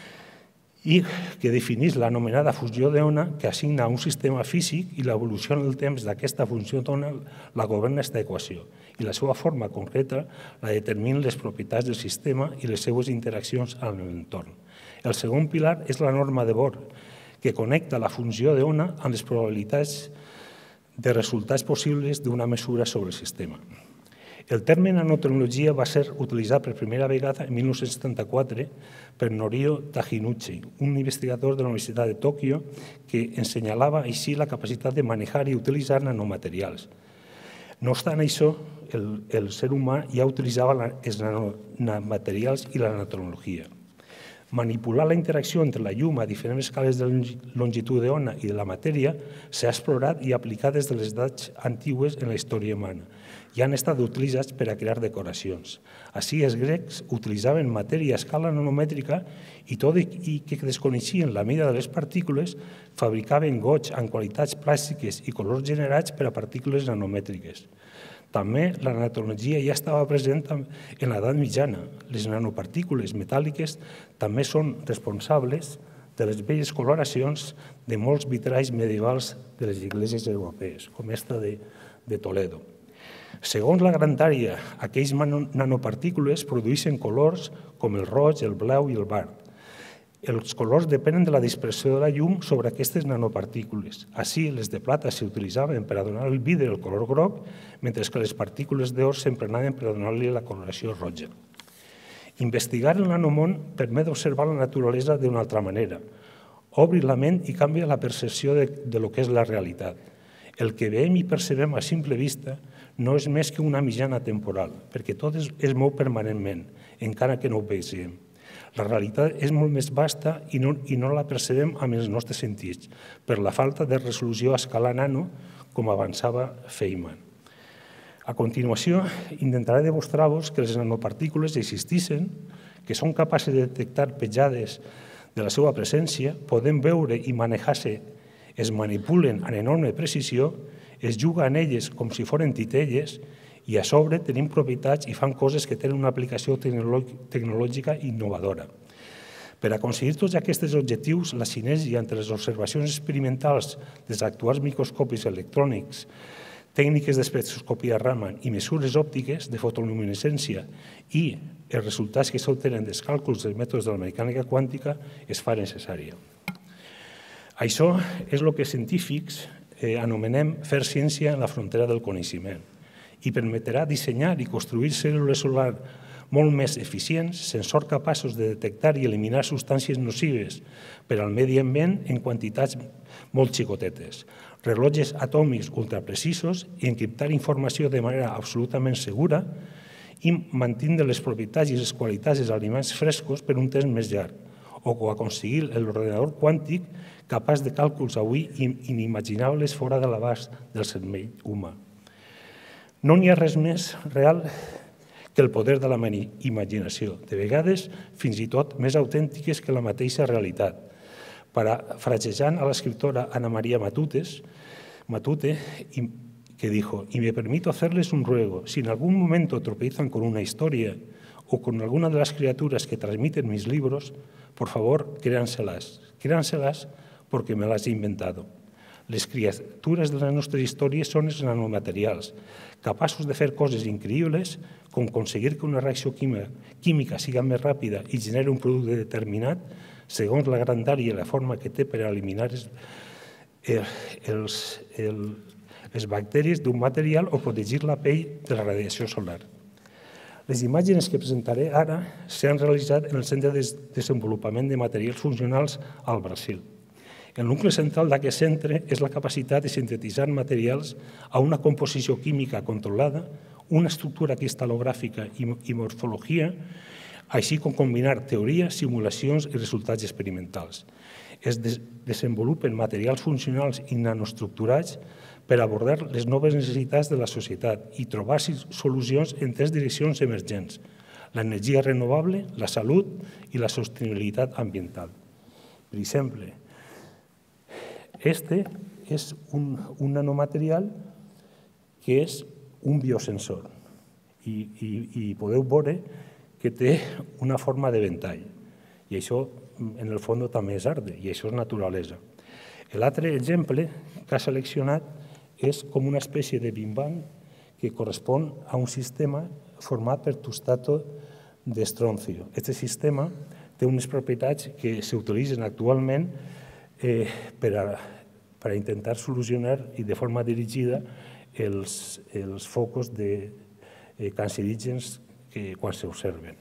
i que defineix l'anomenada funció d'ona que assigna a un sistema físic i l'evolució en el temps d'aquesta funció d'ona la governa aquesta equació i la seva forma concreta la determinen les propietats del sistema i les seues interaccions amb l'entorn. El segon pilar és la norma de Bohr, que connecta la funció d'ona amb les probabilitats de resultats possibles d'una mesura sobre el sistema. El terme nanotecnologia va ser utilitzat per primera vegada en 1974 per Norio Tajinuchi, un investigador de la Universitat de Tòquio que ensenyalava així la capacitat de manejar i utilitzar nanomaterials. No obstant això, el ser humà ja utilitzava els nanomaterials i la nanotecnologia. Manipular la interacció entre la llum a diferents escales de longitud d'ona i de la matèria s'ha explorat i aplicat des de les edats antigues en la història humana i han estat utilitzats per a crear decoracions. Així, els grecs utilitzaven matèria a escala nanomètrica i tot i que desconeixien la mida de les partícules, fabricaven goigs amb qualitats plàstiques i colors generats per a partícules nanomètriques. També la nanotecnologia ja estava present en l'edat mitjana. Les nanopartícules metàl·liques també són responsables de les belles coloracions de molts vitralls medievals de les esglésies europees, com aquesta de Toledo. Segons la grandària, aquells nanopartícules produeixen colors com el roig, el blau i el verd. Els colors depenen de la dispersió de la llum sobre aquestes nanopartícules. Així, les de plata s'utilitzaven per a donar al vidre el color groc, mentre que les partícules d'or s'emprenaven per a donar-li la coloració roja. Investigar el nanomón permet observar la naturalesa d'una altra manera, obri la ment i canvia la percepció de lo que és la realitat. El que veiem i percebem a simple vista no és més que una mitjana temporal, perquè tot es mou permanentment, encara que no ho vegem. La realitat és molt més vasta i no la percebem amb els nostres sentits, per la falta de resolució a escala nano, com avançava Feynman. A continuació, intentaré demostrar-vos que les nanopartícules existeixen, que són capaces de detectar petjades de la seva presència, poden veure i manejar-se, es manipulen amb enorme precisió, es juga en elles com si foren titelles i a sobre tenim propietats i fan coses que tenen una aplicació tecnològica innovadora. Per aconseguir tots aquests objectius, la sinergia entre les observacions experimentals dels actuals microscopis electrònics, tècniques d'espectroscopia Raman i mesures òptiques de fotoluminescència i els resultats que s'obtenen dels càlculs dels mètodes de la mecànica quàntica es fa necessària. Això és el que científics anomenem fer ciència en la frontera del coneixement i permetrà dissenyar i construir cèl·lules solars molt més eficients, sensors capaços de detectar i eliminar substàncies nocives per al medi ambient en quantitats molt xicotetes, rellotges atòmics ultraprecisos i encriptar informació de manera absolutament segura i mantindre les propietats i les qualitats dels aliments frescos per un temps més llarg, o aconseguir l'ordenador quàntic capaç de càlculs avui inimaginables fora de l'abast del cervell humà. No n'hi ha res més real que el poder de la imaginació, de vegades fins i tot més autèntiques que la mateixa realitat. Parafrasejant a l'escriptora Ana María Matute, que dijo: "Y me permito hacerles un ruego, si en algún momento tropiezan con una historia o con alguna de las criaturas que transmiten mis libros, por favor, créanselas porque me las he inventado. Les criatures de les nostres històries són els nanomaterials, capaços de fer coses increïbles com aconseguir que una reacció química sigui més ràpida i generi un producte determinat segons la grandària i la forma que té per eliminar les bacteris d'un material o protegir la pell de la radiació solar. Les imatges que presentaré ara s'han realitzat en el Centre de Desenvolupament de Materials Funcionals al Brasil. El nucli central d'aquest centre és la capacitat de sintetitzar materials a una composició química controlada, una estructura cristal·logràfica i morfologia, així com combinar teoria, simulacions i resultats experimentals. Es desenvolupen materials funcionals i nanoestructurats per abordar les noves necessitats de la societat i trobar solucions en 3 direccions emergents: l'energia renovable, la salut i la sostenibilitat ambiental. Per exemple, este és un nanomaterial que és un biosensor i podeu veure que té una forma de ventall i això en el fons també és art i això és naturalesa. L'altre exemple que ha seleccionat és com una espècie de Big Bang que correspon a un sistema format per tustato d'estroncio. Aquest sistema té unes propietats que s'utilitzen actualment per a intentar solucionar i de forma dirigida els focus cancerígens quan s'observen.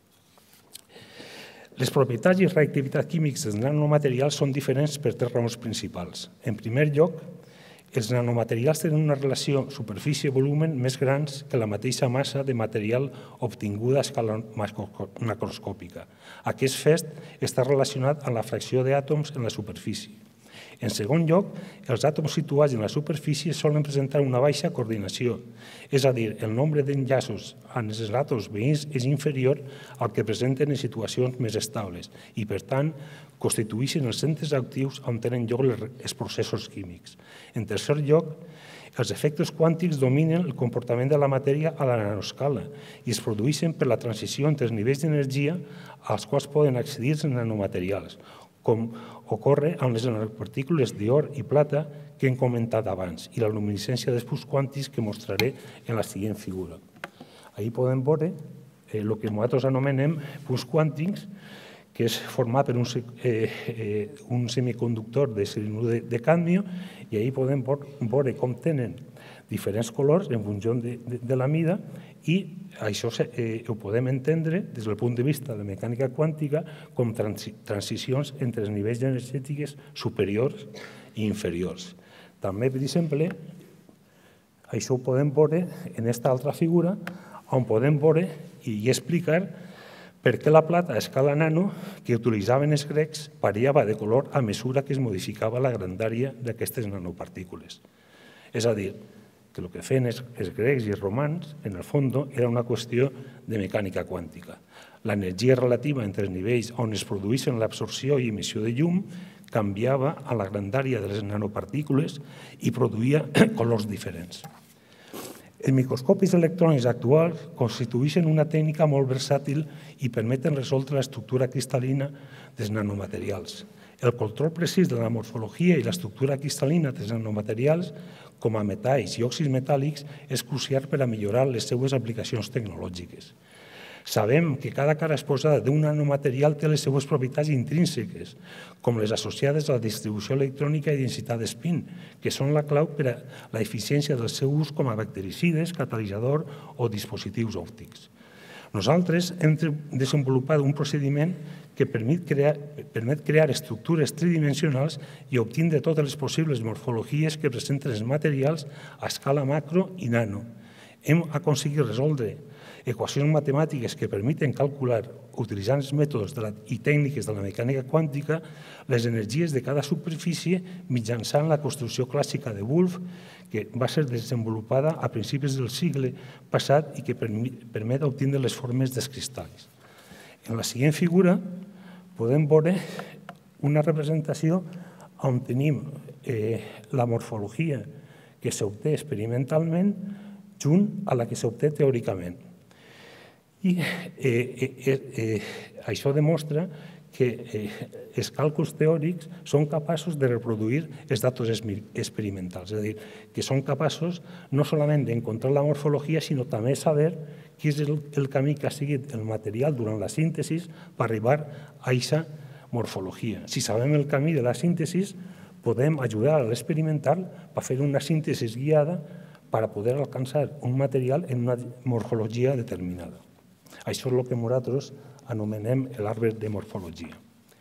Les propietats i reactivitat químics dels nanomaterials són diferents per 3 raons principals. En primer lloc, els nanomaterials tenen una relació superfície-volumen més grans que la mateixa massa de material obtinguda a escala macroscòpica. Aquest fet està relacionat amb la fracció d'àtoms en la superfície. En segon lloc, els àtoms situats en la superfície solen presentar una baixa coordinació, és a dir, el nombre d'enllaços amb els àtoms veïns és inferior al que presenten en situacions més estables i, per tant, constitueixen els centres actius on tenen lloc els processos químics. En tercer lloc, els efectes quàntics dominen el comportament de la matèria a la nanoscala i es produeixen per la transició entre els nivells d'energia als quals poden accedir els nanomaterials, com ocorre amb les nanopartícules d'or i plata que hem comentat abans i la luminescència dels punts quàntics que mostraré en la següent figura. Ahí podem veure el que nosaltres anomenem punts quàntics que és format per un semiconductor de cianur de cadmio, i ahir podem veure com tenen diferents colors en funció de la mida, i això ho podem entendre des del punt de vista de la mecànica quàntica com transicions entre els nivells energètics superiors i inferiors. També, per exemple, això ho podem veure en aquesta altra figura, on podem veure i explicar per què la plata a escala nano que utilitzaven els grecs variava de color a mesura que es modificava la grandària d'aquestes nanopartícules. És a dir, que el que feien els grecs i els romans, en el fons, era una qüestió de mecànica quàntica. L'energia relativa entre els nivells on es produïssin l'absorció i emissió de llum canviava a la grandària de les nanopartícules i produïa colors diferents. Els microscopis electrònics actuals constitueixen una tècnica molt versàtil i permeten resoldre l'estructura cristal·lina dels nanomaterials. El control precís de la morfologia i l'estructura cristal·lina dels nanomaterials, com a metalls i òxids metàl·lics, és crucial per a millorar les seues aplicacions tecnològiques. Sabem que cada cara exposada d'un nanomaterial té les seues propietats intrínseques, com les associades a la distribució electrònica i densitat d'espín, que són la clau per a l'eficiència del seu ús com a bactericides, catalitzador o dispositius òptics. Nosaltres hem desenvolupat un procediment que permet crear estructures tridimensionals i obtindre totes les possibles morfologies que presenten els materials a escala macro i nano. Hem aconseguit resoldre equacions matemàtiques que permeten calcular, utilitzant els mètodes i tècniques de la mecànica quàntica, les energies de cada superfície mitjançant la construcció clàssica de Wolf, que va ser desenvolupada a principis del segle passat i que permet obtindre les formes dels cristalls. En la següent figura podem veure una representació on tenim la morfologia que s'obté experimentalment junt a la que s'obté teòricament. I això demostra que els càlculs teòrics són capaços de reproduir els datos experimentals, és a dir, que són capaços no solament d'encontrar la morfologia, sinó també saber quin és el camí que ha seguit el material durant la síntesi per arribar a aquesta morfologia. Si sabem el camí de la síntesi, podem ajudar a l'experimental per fer una síntesi guiada per poder alcançar un material en una morfologia determinada. Això és el que nosaltres anomenem l'arbre de morfologia.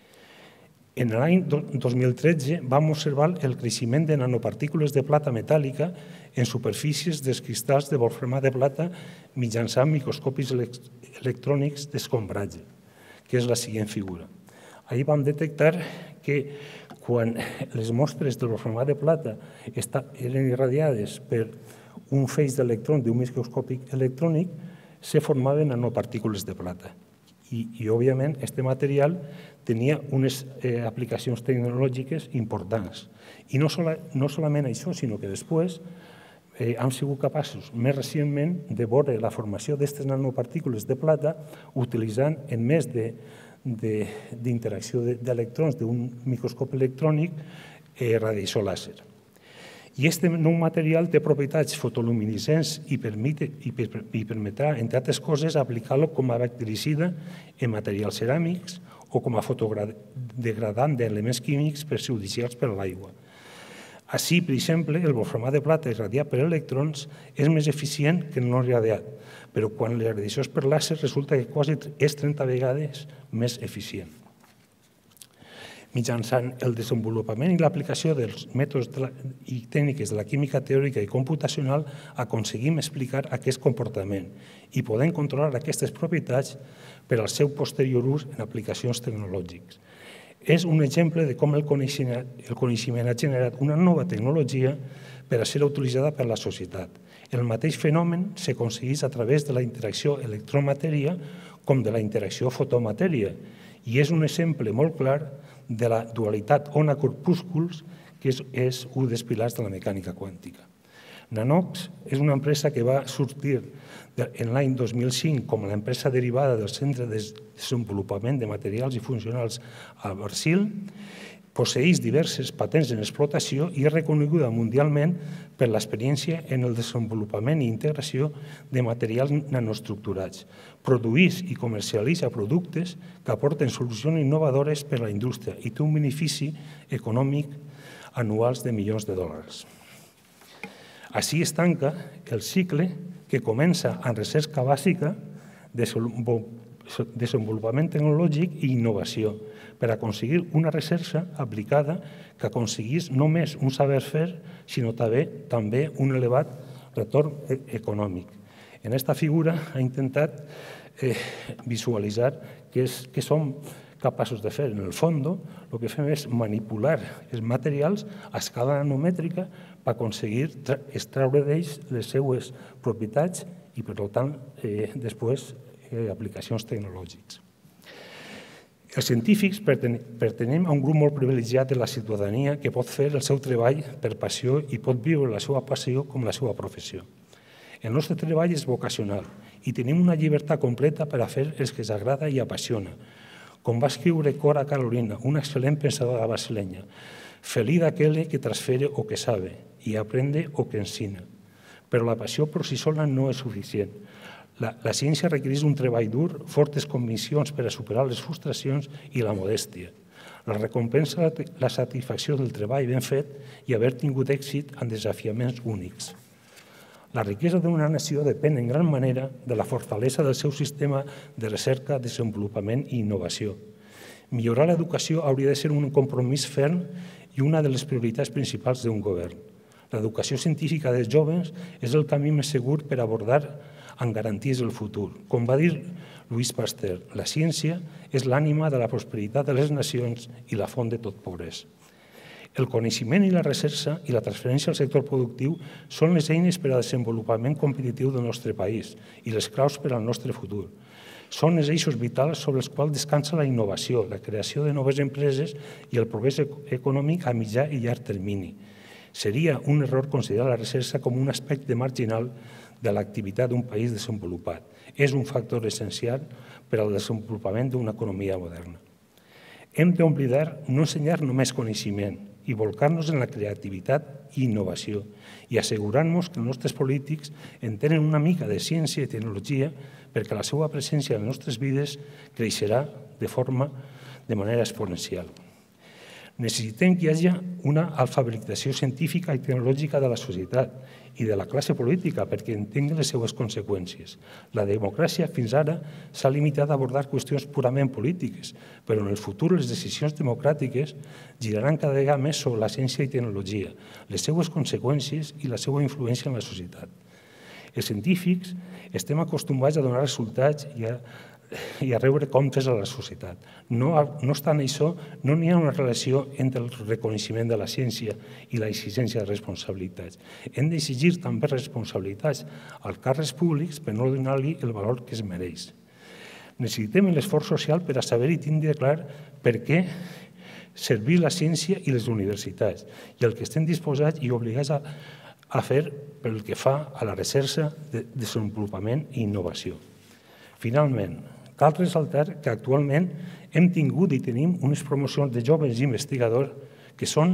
En l'any 2013 vam observar el creixement de nanopartícules de plata metàl·lica en superfícies dels cristalls de wolframà de plata mitjançant microscopis electrònics d'escombratge, que és la següent figura. Ahir vam detectar que quan les mostres del wolframà de plata eren irradiades per un feix d'electrons d'un microscopi electrònic, se formaven nanopartícules de plata. I òbviament, aquest material tenia unes aplicacions tecnològiques importants. I no solament això, sinó que després hem sigut capaços, més recentment, de veure la formació d'aquestes nanopartícules de plata utilitzant, en més d'interacció d'electrons d'un microscopi electrònic, radiació làser. I aquest nou material té propietats fotoluminescents i permetrà, entre altres coses, aplicar-lo com a bactericida en materials ceràmics o com a fotodegradant d'elements químics perjudicials per a l'aigua. Així, per exemple, el wolframà de plata irradiat per electrons és més eficient que el no irradiat, però quan la radiació és per làser resulta que quasi és 30 vegades més eficient. Mitjançant el desenvolupament i l'aplicació dels mètodes i tècniques de la química teòrica i computacional aconseguim explicar aquest comportament i podem controlar aquestes propietats per al seu posterior ús en aplicacions tecnològiques. És un exemple de com el coneixement ha generat una nova tecnologia per a ser utilitzada per la societat. El mateix fenomen s'aconsegueix a través de la interacció electromatèria com de la interacció fotomatèria i és un exemple molt clar de la dualitat ona-corpúsculs, que és un dels pilars de la mecànica quàntica. Nanox és una empresa que va sortir en l'any 2005 com l'empresa derivada del Centre de Desenvolupament de Materials i Funcionals a Brasil, Posseeix diverses patents en explotació i és reconeguda mundialment per l'experiència en el desenvolupament i integració de materials nanoestructurats. Produeix i comercialitza productes que aporten solucions innovadores per a la indústria i té un benefici econòmic anuals de milions de dòlars. Així es tanca el cicle que comença amb recerca bàsica, desenvolupament tecnològic i innovació, per aconseguir una recerca aplicada que aconseguís no només un saber-fer, sinó també un elevat retorn econòmic. En aquesta figura ha intentat visualitzar què som capaços de fer. En el fons, el que fem és manipular els materials a escala nanomètrica per aconseguir extreure d'ells les seues propietats i, per tant, després aplicacions tecnològiques. Els científics pertenem a un grup molt privilegiat de la ciutadania que pot fer el seu treball per passió i pot viure la seva passió com la seva professió. El nostre treball és vocacional i tenim una llibertat completa per a fer el que ens agrada i apassiona. Com va escriure Cora Carolina, una excel·lent pensadora brasileña, feliz aquel que transfiere o que sabe y aprende o que ensina. Però la passió per si sola no és suficient. La ciència requereix un treball dur, fortes conviccions per a superar les frustracions i la modèstia. La recompensa la satisfacció del treball ben fet i haver tingut èxit en desafiaments únics. La riquesa d'una nació depèn en gran manera de la fortalesa del seu sistema de recerca, desenvolupament i innovació. Millorar l'educació hauria de ser un compromís ferm i una de les prioritats principals d'un govern. L'educació científica dels joves és el camí més segur per abordar amb garanties el futur. Com va dir Louis Pasteur, la ciència és l'ànima de la prosperitat de les nacions i la font de tot progrés. El coneixement i la recerca i la transferència al sector productiu són les eines per al desenvolupament competitiu del nostre país i les claus per al nostre futur. Són els eixos vitals sobre els quals descansa la innovació, la creació de noves empreses i el progrés econòmic a mitjà i llarg termini. Seria un error considerar la recerca com un aspecte marginal de l'activitat d'un país desenvolupat. És un factor essencial per al desenvolupament d'una economia moderna. Hem d'oblidar no ensenyar només coneixement i volcar-nos en la creativitat i innovació i assegurar-nos que els nostres polítics entenen una mica de ciència i tecnologia perquè la seva presència en les nostres vides creixerà de manera exponencial. Necessitem que hi hagi una alfabetització científica i tecnològica de la societat i de la classe política perquè entengui les seues conseqüències. La democràcia fins ara s'ha limitat a abordar qüestions purament polítiques, però en el futur les decisions democràtiques giraran cada vegada més sobre la ciència i tecnologia, les seues conseqüències i la seva influència en la societat. Els científics estem acostumats a donar resultats i a rebre comptes a la societat. No obstant això, no n'hi ha una relació entre el reconeixement de la ciència i l'exigència de responsabilitats. Hem d'exigir també responsabilitats als càrrecs públics per no donar-li el valor que es mereix. Necessitem l'esforç social per a saber i tindre clar per què servir la ciència i les universitats i el que estem disposats i obligats a fer pel que fa a la recerca, desenvolupament i innovació. Finalment, cal ressaltar que actualment hem tingut i tenim unes promocions de joves investigadors que són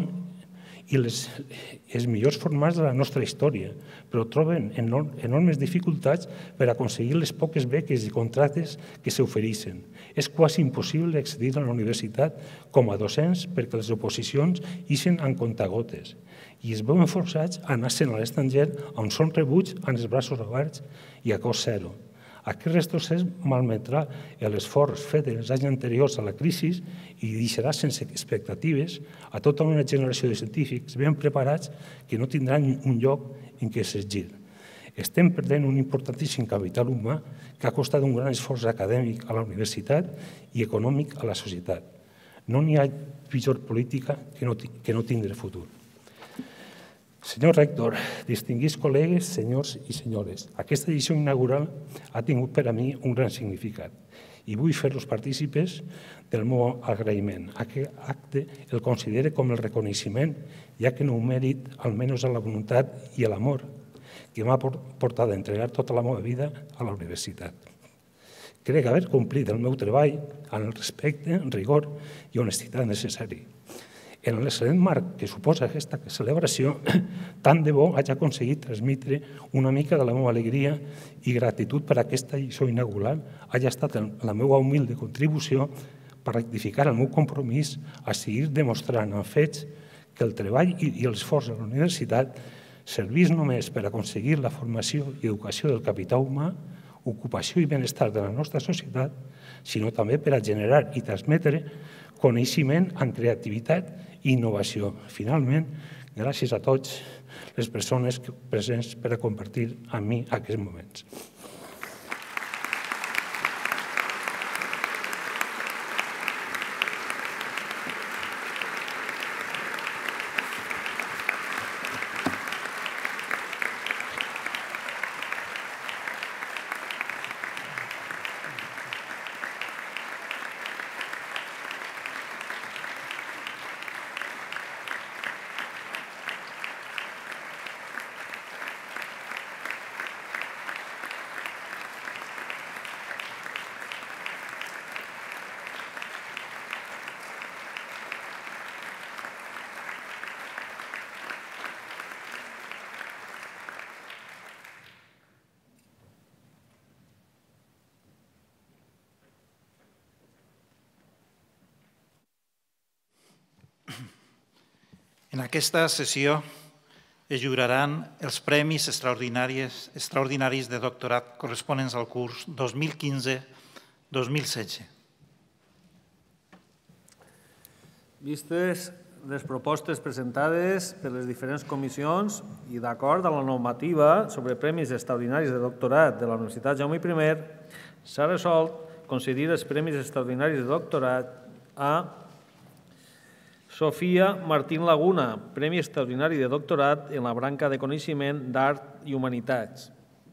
els millors formats de la nostra història, però troben enormes dificultats per aconseguir les poques beques i contractes que s'ofereixen. És quasi impossible accedir a la universitat com a docents perquè les oposicions ixen amb comptagotes i es veuen forçats a anar-se'n a l'estranger on són rebuts amb els braços oberts i a cost zero. Aquest retrocés malmetrà l'esforç fet en els anys anteriors a la crisi i deixarà sense expectatives a tota una generació de científics ben preparats que no tindran un lloc en què s'exgir. Estem perdent un importantíssim capital humà que ha costat un gran esforç acadèmic a la universitat i econòmic a la societat. No n'hi ha pitjor política que no tindre futur. Senyor rector, distingits col·legues, senyors i senyores, aquesta edició inaugural ha tingut per a mi un gran significat i vull fer-los partícipes del meu agraïment. Aquest acte el considere com el reconeixement, ja que no ho mèrit, almenys a la voluntat i a l'amor que m'ha portat a entregar tota la meva vida a la universitat. Crec haver complit el meu treball amb el respecte, rigor i honestitat necessari. En l'excel·lent marc que suposa aquesta celebració, tant de bo hagi aconseguit transmetre una mica de la meva alegria i gratitud per aquesta lliçó inaugural hagi estat la meva humilde contribució per rectificar el meu compromís a seguir demostrant amb fets que el treball i l'esforç de la universitat servís només per aconseguir la formació i educació del capital humà, ocupació i benestar de la nostra societat, sinó també per a generar i transmetre coneixement amb creativitat i innovació. Finalment, gràcies a tots les persones presents per a compartir amb mi aquests moments. En aquesta sessió es lliuraran els premis extraordinaris de doctorat corresponents al curs 2015-2016. Vistes les propostes presentades per les diferents comissions i d'acord amb la normativa sobre premis extraordinaris de doctorat de la Universitat Jaume I, s'ha resolt concedir els premis extraordinaris de doctorat a Sofia Martín Laguna, Premi Extraordinari de Doctorat en la branca de Coneixement d'Art i Humanitats.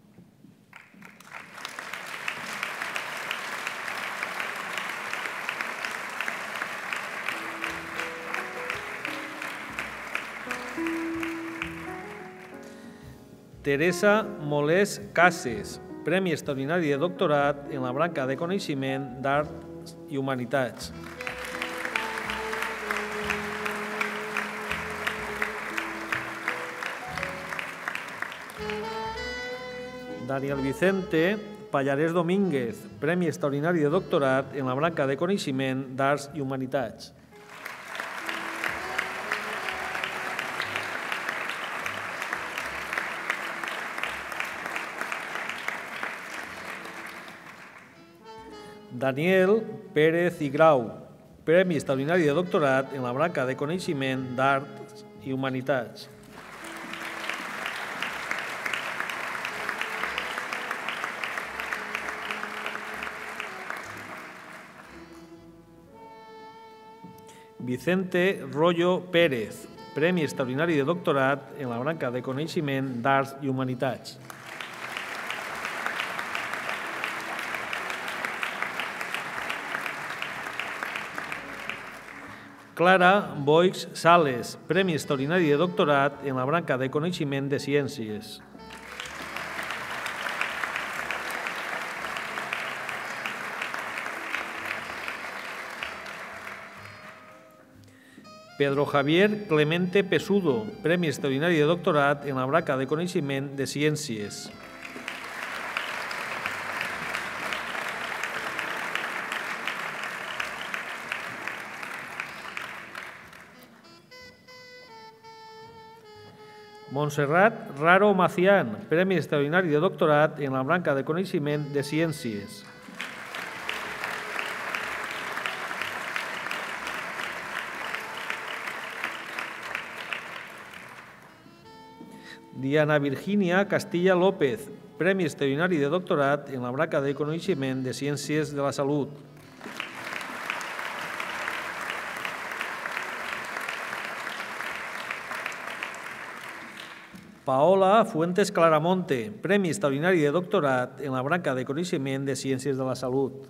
Teresa Molés Cases, Premi Extraordinari de Doctorat en la branca de Coneixement d'Art i Humanitats. Daniel Vicente Pallarés Domínguez, Premi Extraordinari de Doctorat en la branca de Coneixement d'Arts i Humanitats. Daniel Pérez i Grau, Premi Extraordinari de Doctorat en la branca de Coneixement d'Arts i Humanitats. Vicente Rollo Pérez, Premi Extraordinari de Doctorat en la branca de Coneixement d'Arts i Humanitats. Clara Boix Sales, Premi Extraordinari de Doctorat en la branca de Coneixement de Ciències. Pedro Javier Clemente Pesudo, Premi Extraordinari de Doctorat en la branca de Coneixement de Ciències. Montserrat Raro Macián, Premi Extraordinari de Doctorat en la branca de Coneixement de Ciències. Diana Virginia Castilla López, Premi Extraordinari de Doctorat en la branca de Coneixement de Ciències de la Salut. Paola Fuentes Claramonte, Premi Extraordinari de Doctorat en la branca de Coneixement de Ciències de la Salut.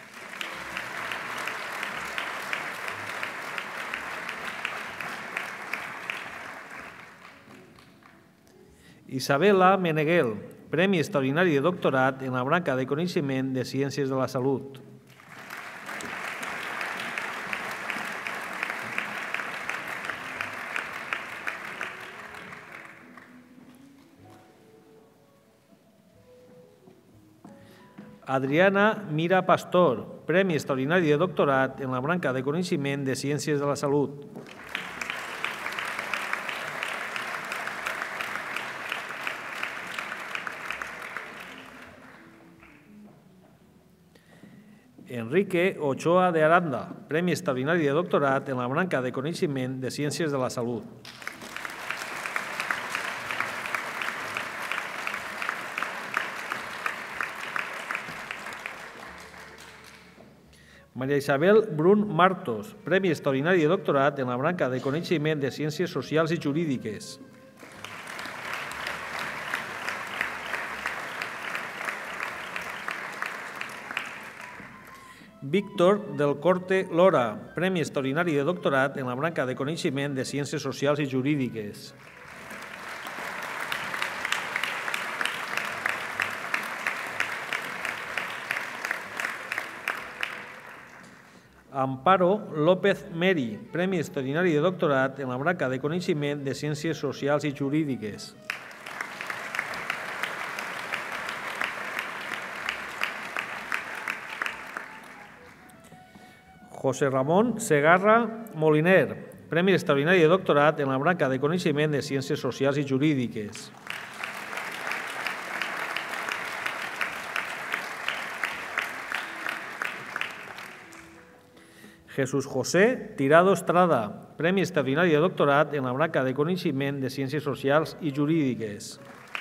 Isabela Meneguel, Premi Extraordinari de Doctorat en la branca de Coneixement de Ciències de la Salut. Adriana Mira Pastor, Premi Extraordinari de Doctorat en la branca de Coneixement de Ciències de la Salut. Enrique Ochoa de Aranda, Premi Extraordinari de Doctorat en la branca de Coneixement de Ciències de la Salut. Maria Isabel Brun Martos, Premi Extraordinari de Doctorat en la branca de Coneixement de Ciències Socials i Jurídiques. Víctor del Corte Lora, Premi Extraordinari de Doctorat en la branca de Coneixement de Ciències Socials i Jurídiques. Amparo López Meri, Premi Extraordinari de Doctorat en la branca de Coneixement de Ciències Socials i Jurídiques. José Ramón Segarra Moliner, Premi Extraordinari de Doctorat en la branca de Coneixement de Ciències Socials i Jurídiques. Jesús José Tirado Estrada, Premi Extraordinari de Doctorat en la branca de Coneixement de Ciències Socials i Jurídiques.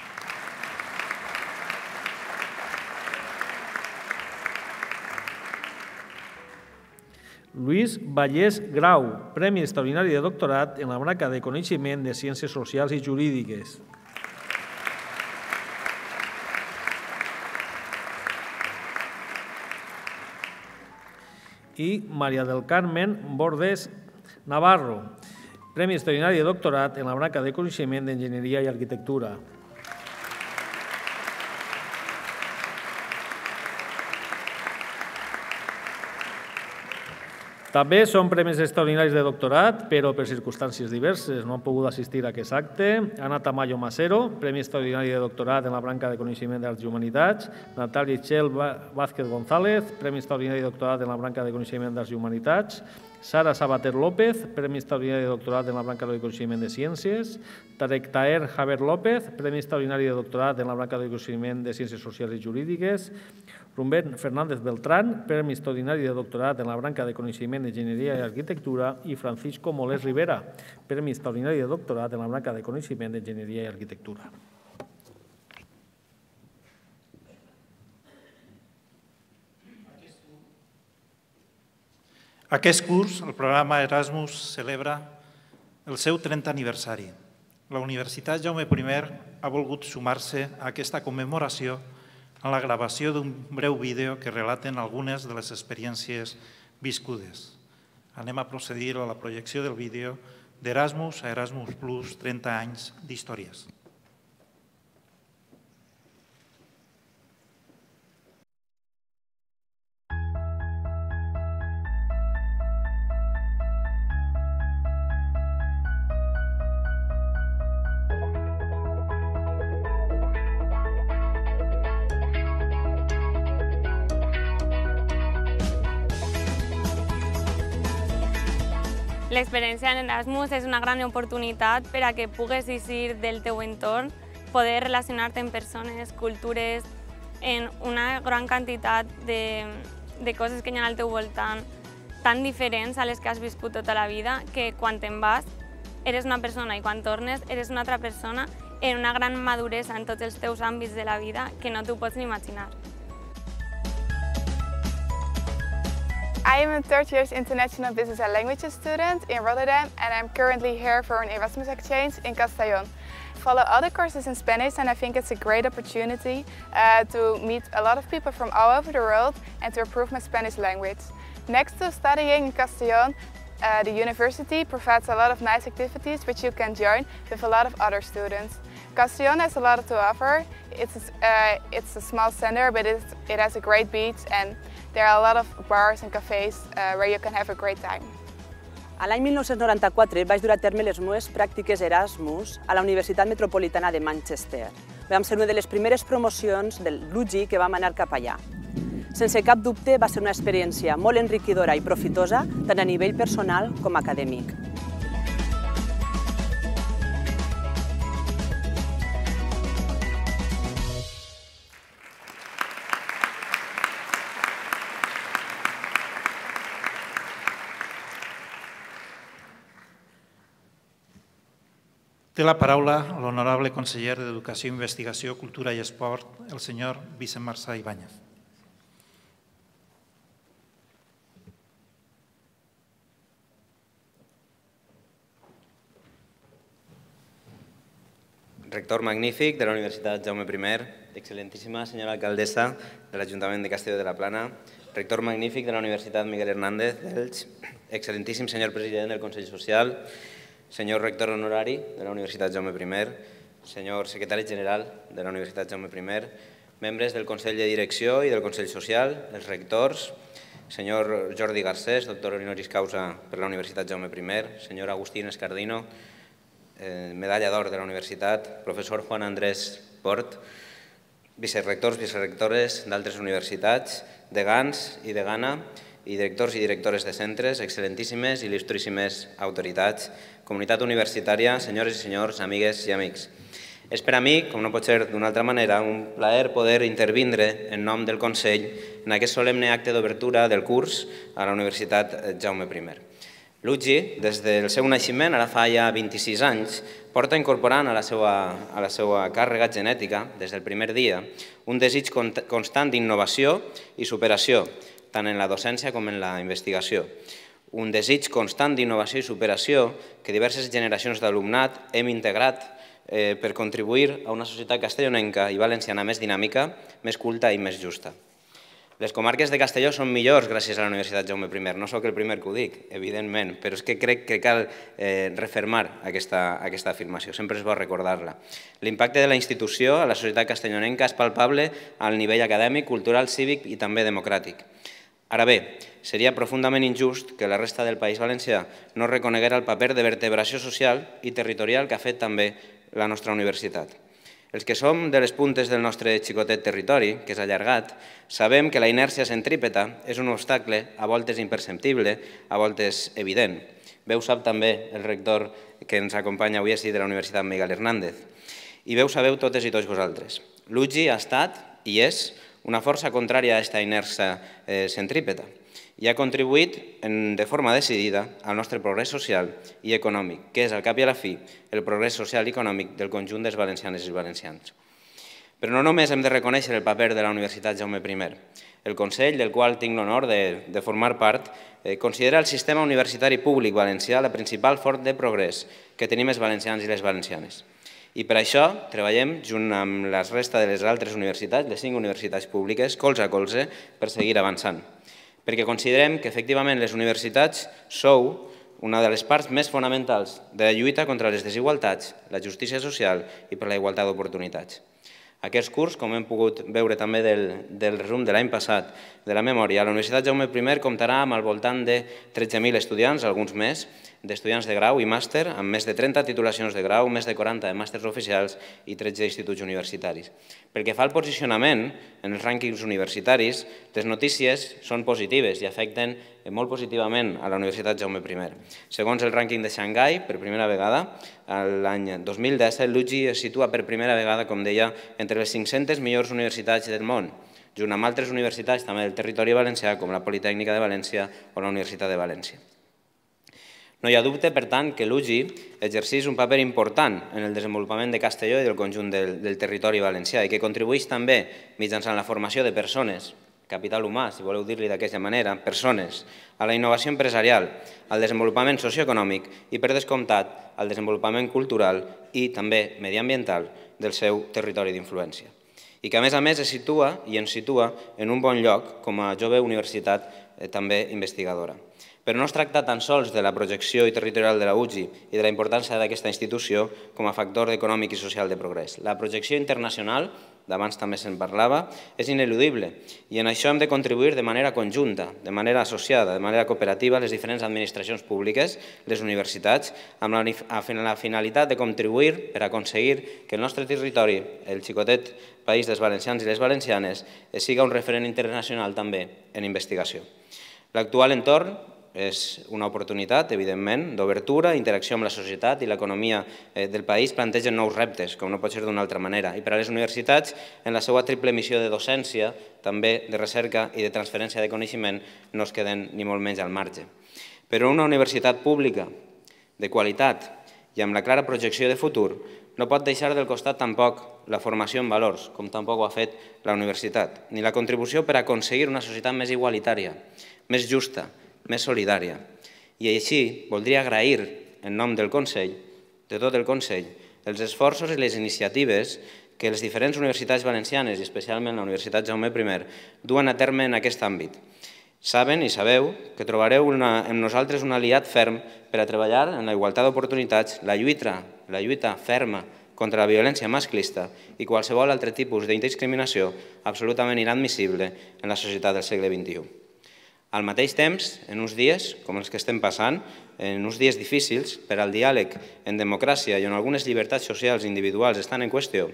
Luis Vallès Grau, Premi Extraordinari de Doctorat en la branca de Coneixement de Ciències Socials i Jurídiques. I Maria del Carmen Bordes Navarro, Premi Extraordinari de Doctorat en la branca de Coneixement d'Enginyeria i Arquitectura. També són premis extraordinaris de doctorat, però per circumstàncies diverses no han pogut assistir a aquest acte. Ana Tamayo Masero, Premi Extraordinari de Doctorat en la branca de Coneixement d'Arts i Humanitats. Natalia Itxel Vázquez González, Premi Extraordinari de Doctorat en la branca de Coneixement d'Arts i Humanitats. Sara Sabater López, Premi Extraordinari de Doctorat en la branca de Coneixement de Ciències. Tarek Taher Javer López, Premi Extraordinari de Doctorat en la branca de Coneixement de Ciències Socials i Jurídiques. Rubén Fernández Beltrán, Premi Extraordinari de Doctorat en la branca de Coneixement d'Enginyeria i Arquitectura, i Francisco Molés Rivera, Premi Extraordinari de Doctorat en la branca de Coneixement d'Enginyeria i Arquitectura. Aquest curs, el programa Erasmus celebra el seu 30 aniversari. La Universitat Jaume I ha volgut sumar-se a aquesta commemoració en la gravació d'un breu vídeo que relaten algunes de les experiències viscudes. Anem a procedir a la projecció del vídeo d'Erasmus a Erasmus Plus, 30 anys d'històries. L'experiència en Erasmus és una gran oportunitat per a que puguis eixir del teu entorn, poder relacionar-te amb persones, cultures, en una gran quantitat de coses que hi ha al teu voltant, tan diferents a les que has viscut tota la vida, que quan te'n vas eres una persona i quan tornes eres una altra persona en una gran maduresa en tots els teus àmbits de la vida que no t'ho pots ni imaginar. I am a third year International Business and Languages student in Rotterdam, and I'm currently here for an Erasmus exchange in Castellón. I follow other courses in Spanish, and I think it's a great opportunity to meet a lot of people from all over the world and to improve my Spanish language. Next to studying in Castellón, the university provides a lot of nice activities which you can join with a lot of other students. Castellón has a lot to offer. It's a small center, but it has a great beach, and there are a lot of bars and cafés where you can have a great time. A l'any 1994 vaig dur a terme les meves pràctiques Erasmus a la Universitat Metropolitana de Manchester. Vam ser una de les primeres promocions del l'UGI que vam anar cap allà. Sense cap dubte va ser una experiència molt enriquidora i profitosa tant a nivell personal com acadèmic. Té la paraula l'honorable conseller d'Educació, Investigació, Cultura i Esport, el senyor Vicent Marsà Ibáñez. Rector magnífic de la Universitat Jaume I, excel·lentíssima senyora alcaldessa de l'Ajuntament de Castelló de la Plana, rector magnífic de la Universitat Miguel Hernández d'Elx, excel·lentíssim senyor president del Consell Social, senyor rector honorari de la Universitat Jaume I, senyor secretari general de la Universitat Jaume I, membres del Consell de Direcció i del Consell Social, els rectors, senyor Jordi Garcés, doctor honoris causa per la Universitat Jaume I, senyor Agustín Escardino, medalla d'or de la Universitat, professor Juan Andrés Port, vicerectors, vicerectores d'altres universitats, degans i degana, i directors i directores de centres, excel·lentíssimes i il·lustríssimes autoritats, comunitat universitària, senyores i senyors, amigues i amics. És per a mi, com no pot ser d'una altra manera, un plaer poder intervindre en nom del Consell en aquest solemne acte d'obertura del curs a la Universitat Jaume I. L'UGI, des del seu naixement, ara fa ja 26 anys, porta incorporant a la seva càrrega genètica, des del primer dia, un desig constant d'innovació i superació, tant en la docència com en la investigació. Un desig constant d'innovació i superació que diverses generacions d'alumnat hem integrat per contribuir a una societat castellonenca i valenciana més dinàmica, més culta i més justa. Les comarques de Castelló són millors gràcies a la Universitat Jaume I. No sóc el primer que ho dic, evidentment, però és que crec que cal refermar aquesta afirmació, sempre és bo recordar-la. L'impacte de la institució a la societat castellonenca és palpable al nivell acadèmic, cultural, cívic i també democràtic. Ara bé, seria profundament injust que la resta del País Valencià no reconeguera el paper de vertebració social i territorial que ha fet també la nostra universitat. Els que som de les puntes del nostre xicotet territori, que és allargat, sabem que la inèrcia centrípeta és un obstacle a voltes imperceptible, a voltes evident. Bé ho sap també el rector que ens acompanya avui així de la Universitat Miguel Hernández. I bé ho sabeu totes i tots vosaltres. L'UGI ha estat i és una força contrària a aquesta inèrcia centrípeta i ha contribuït de forma decidida al nostre progrés social i econòmic, que és, al cap i a la fi, el progrés social i econòmic del conjunt dels valencianes i valencians. Però no només hem de reconèixer el paper de la Universitat Jaume I. El Consell, del qual tinc l'honor de formar part, considera el sistema universitari públic valencià la principal font de progrés que tenim els valencians i les valencianes. I per això treballem, junt amb la resta de les altres universitats, les 5 universitats públiques, colze a colze, per seguir avançant. Perquè considerem que, efectivament, les universitats sou una de les parts més fonamentals de la lluita contra les desigualtats, la justícia social i per la igualtat d'oportunitats. Aquest curs, com hem pogut veure també del resum de l'any passat de la memòria, la Universitat Jaume I comptarà amb al voltant de 13.000 estudiants, alguns més, d'estudiants de grau i màster, amb més de 30 titulacions de grau, més de 40 de màsters oficials i 13 instituts universitaris. Pel que fa al posicionament en els rànquings universitaris, les notícies són positives i afecten molt positivament a la Universitat Jaume I. Segons el rànquing de Xangai, per primera vegada, l'any 2017, l'UGI es situa per primera vegada, com deia, entre les 500 millors universitats del món, junt amb altres universitats també del territori valencià, com la Politècnica de València o la Universitat de València. No hi ha dubte, per tant, que l'UGI exerceix un paper important en el desenvolupament de Castelló i del conjunt del territori valencià i que contribueix també mitjançant la formació de persones, capital humà, si voleu dir-li d'aquesta manera, persones, a la innovació empresarial, al desenvolupament socioeconòmic i, per descomptat, al desenvolupament cultural i també mediambiental del seu territori d'influència. I que, a més, ens situa en un bon lloc com a jove universitat també investigadora. Però no es tracta tan sols de la projecció territorial de la UGI i de la importància d'aquesta institució com a factor econòmic i social de progrés. La projecció internacional, d'abans també se'n parlava, és ineludible i en això hem de contribuir de manera conjunta, de manera associada, de manera cooperativa les diferents administracions públiques, les universitats, amb la finalitat de contribuir per aconseguir que el nostre territori, el xicotet país dels valencians i les valencianes, siga un referent internacional també en investigació. L'actual entorn és una oportunitat, evidentment, d'obertura, interacció amb la societat i l'economia del país plantegen nous reptes, com no pot ser d'una altra manera. I per a les universitats, en la seva triple missió de docència, també de recerca i de transferència de coneixement, no es queden ni molt menys al marge. Però una universitat pública, de qualitat i amb la clara projecció de futur, no pot deixar del costat tampoc la formació en valors, com tampoc ho ha fet la universitat, ni la contribució per aconseguir una societat més igualitària, més justa, més solidària. I així voldria agrair, en nom del Consell, de tot el Consell, els esforços i les iniciatives que les diferents universitats valencianes, i especialment la Universitat Jaume I, duen a terme en aquest àmbit. Saben i sabeu que trobareu en nosaltres un aliat ferm per a treballar en la igualtat d'oportunitats, la lluita ferma contra la violència masclista i qualsevol altre tipus d'indiscriminació absolutament inadmissible en la societat del segle XXI. Al mateix temps, en uns dies, com els que estem passant, en uns dies difícils per al diàleg en democràcia i on algunes llibertats socials individuals estan en qüestió,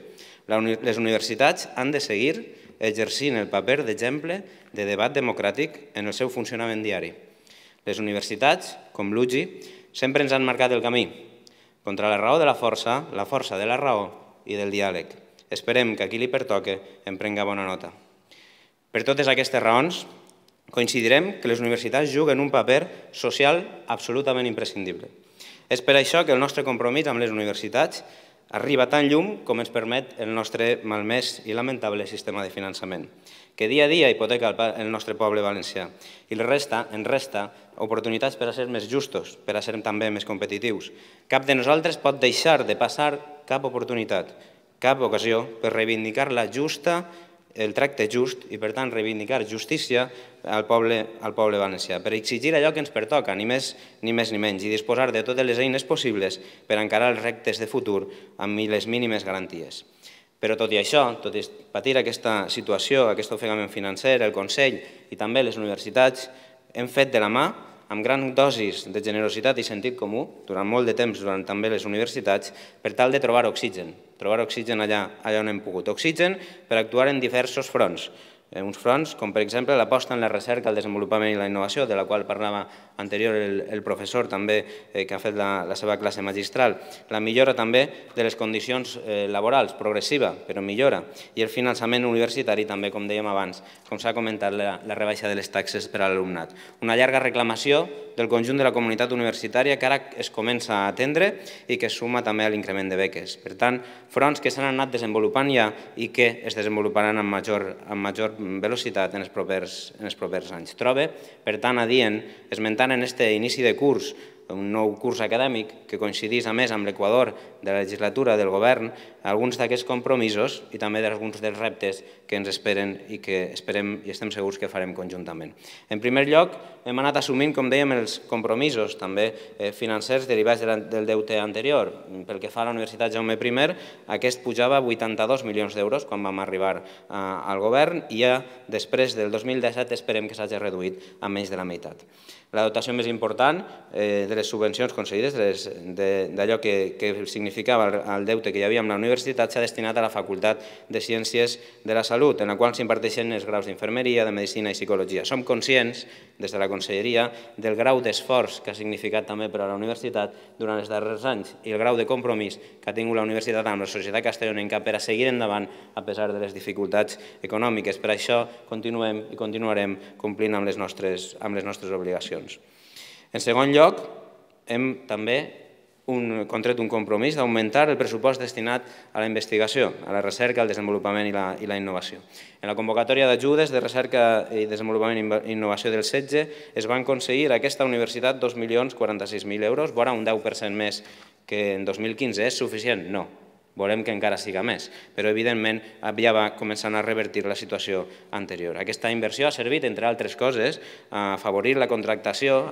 les universitats han de seguir exercint el paper d'exemple de debat democràtic en el seu funcionament diari. Les universitats, com l'UGI, sempre ens han marcat el camí contra la raó de la força de la raó i del diàleg. Esperem que a qui li pertoque en prenga bona nota. Per totes aquestes raons, coincidirem que les universitats juguen un paper social absolutament imprescindible. És per això que el nostre compromís amb les universitats arriba tan llum com ens permet el nostre malmès i lamentable sistema de finançament, que dia a dia hipoteca el nostre poble valencià i ens resta oportunitats per a ser més justos, per a ser també més competitius. Cap de nosaltres pot deixar de passar cap oportunitat, cap ocasió per reivindicar la justa, el tracte just i, per tant, reivindicar justícia al poble valencià, per exigir allò que ens pertoca, ni més ni menys, i disposar de totes les eines possibles per encarar els reptes de futur amb les mínimes garanties. Però tot i això, tot i patir aquesta situació, aquest ofegament financer, el Consell i també les universitats hem fet de la mà, amb gran dosis de generositat i sentit comú, durant molt de temps, durant també les universitats, per tal de trobar oxigen allà on hem pogut. Oxigen per actuar en diversos fronts. Uns fronts com, per exemple, l'aposta en la recerca, el desenvolupament i la innovació, de la qual parlava anterior el professor també, que ha fet la seva classe magistral. La millora també de les condicions laborals, progressiva, però millora. I el finançament universitari també, com dèiem abans, com s'ha comentat, la rebaixa de les taxes per a l'alumnat. Una llarga reclamació del conjunt de la comunitat universitària que ara es comença a atendre i que es suma també a l'increment de beques. Per tant, fronts que s'han anat desenvolupant ja i que es desenvoluparan amb major velocitat en els propers anys. Trobe, per tant, adient, esmentant en aquest inici de curs, un nou curs acadèmic que coincidís a més amb l'equador de la legislatura del govern, alguns d'aquests compromisos i també d'alguns dels reptes que ens esperen i que esperem i estem segurs que farem conjuntament. En primer lloc, hem anat assumint, com dèiem, els compromisos també financers derivats del deute anterior. Pel que fa a la Universitat Jaume I, aquest pujava a 82 milions d'euros quan vam arribar al govern i ja després del 2017 esperem que s'hagi reduït a menys de la meitat. La dotació més important de les subvencions concedides, d'allò que significava el deute que hi havia amb la universitat, s'ha destinat a la Facultat de Ciències de la Salut, en la qual s'imparteixen els graus d'infermeria, de Medicina i Psicologia. Som conscients, des de la Conselleria, del grau d'esforç que ha significat també per a la universitat durant els darrers anys i el grau de compromís que ha tingut la universitat amb la societat castellonenca per a seguir endavant a pesar de les dificultats econòmiques. Per això continuem i continuarem complint amb les nostres obligacions. En segon lloc, hem també contret un compromís d'augmentar el pressupost destinat a la investigació, a la recerca, al desenvolupament i la innovació. En la convocatòria d'ajudes de recerca i desenvolupament i innovació del 16 es van aconseguir a aquesta universitat 2.046.000 euros, vora un 10% més que en 2015. És suficient? No. volem que encara siga més, però evidentment ja va començant a revertir la situació anterior. Aquesta inversió ha servit, entre altres coses, a afavorir la contractació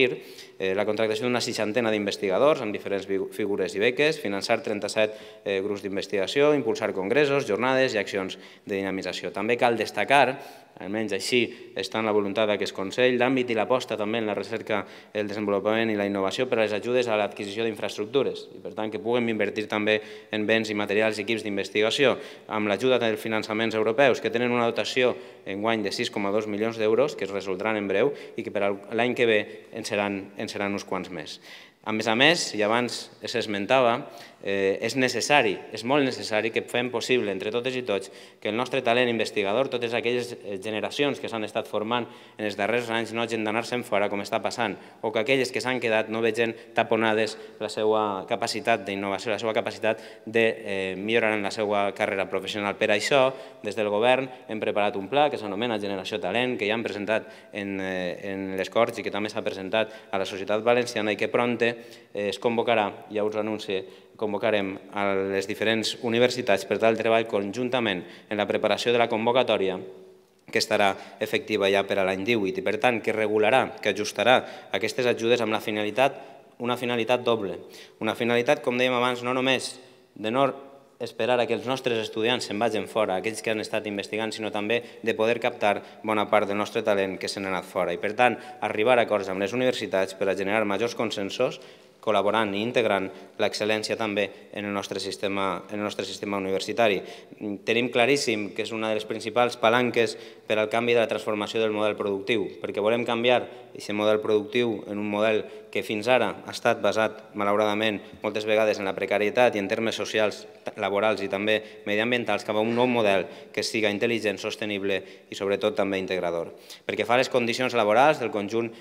d'una 60ena d'investigadors amb diferents figures i beques, finançar 37 grups d'investigació, impulsar congressos, jornades i accions de dinamització. També cal destacar, almenys així està en la voluntat d'aquest Consell, l'àmbit i l'aposta també en la recerca, el desenvolupament i la innovació per a les ajudes a l'adquisició d'infraestructures i, per tant, que puguem invertir també en béns i materials i equips d'investigació amb l'ajuda dels finançaments europeus que tenen una dotació enguany de 6,2 milions d'euros que es resoldran en breu i que per l'any que ve en seran uns quants més. A més, i abans s'esmentava, és necessari, és molt necessari que fem possible entre totes i tots que el nostre talent investigador, totes aquelles generacions que s'han estat formant en els darrers anys no hagin d'anar-se'n fora com està passant, o que aquelles que s'han quedat no vegin taponades la seva capacitat d'innovació, la seva capacitat de millorar en la seva carrera professional. Per això, des del govern hem preparat un pla que s'anomena Generació Talent, que ja hem presentat en les Corts i que també s'ha presentat a la societat valenciana i que prompte es convocarà, ja us anuncio, convocarem a les diferents universitats per tal de treball conjuntament en la preparació de la convocatòria que estarà efectiva ja per a l'any 18 i, per tant, que regularà, que ajustarà aquestes ajudes amb la finalitat, una finalitat doble. Una finalitat, com dèiem abans, no només de no esperar a que els nostres estudiants se'n vagin fora, aquells que han estat investigant, sinó també de poder captar bona part del nostre talent que se n'ha anat fora. I, per tant, arribar a acords amb les universitats per a generar majors consensos, col·laborant i integrant l'excel·lència també en el nostre sistema universitari. Tenim claríssim que és una de les principals palanques per al canvi de la transformació del model productiu, perquè volem canviar aquest model productiu en un model que fins ara ha estat basat, malauradament, moltes vegades en la precarietat i en termes socials, laborals i també mediambientals, cap a un nou model que siga intel·ligent, sostenible i, sobretot, també integrador. Perquè fa les condicions laborals del conjunt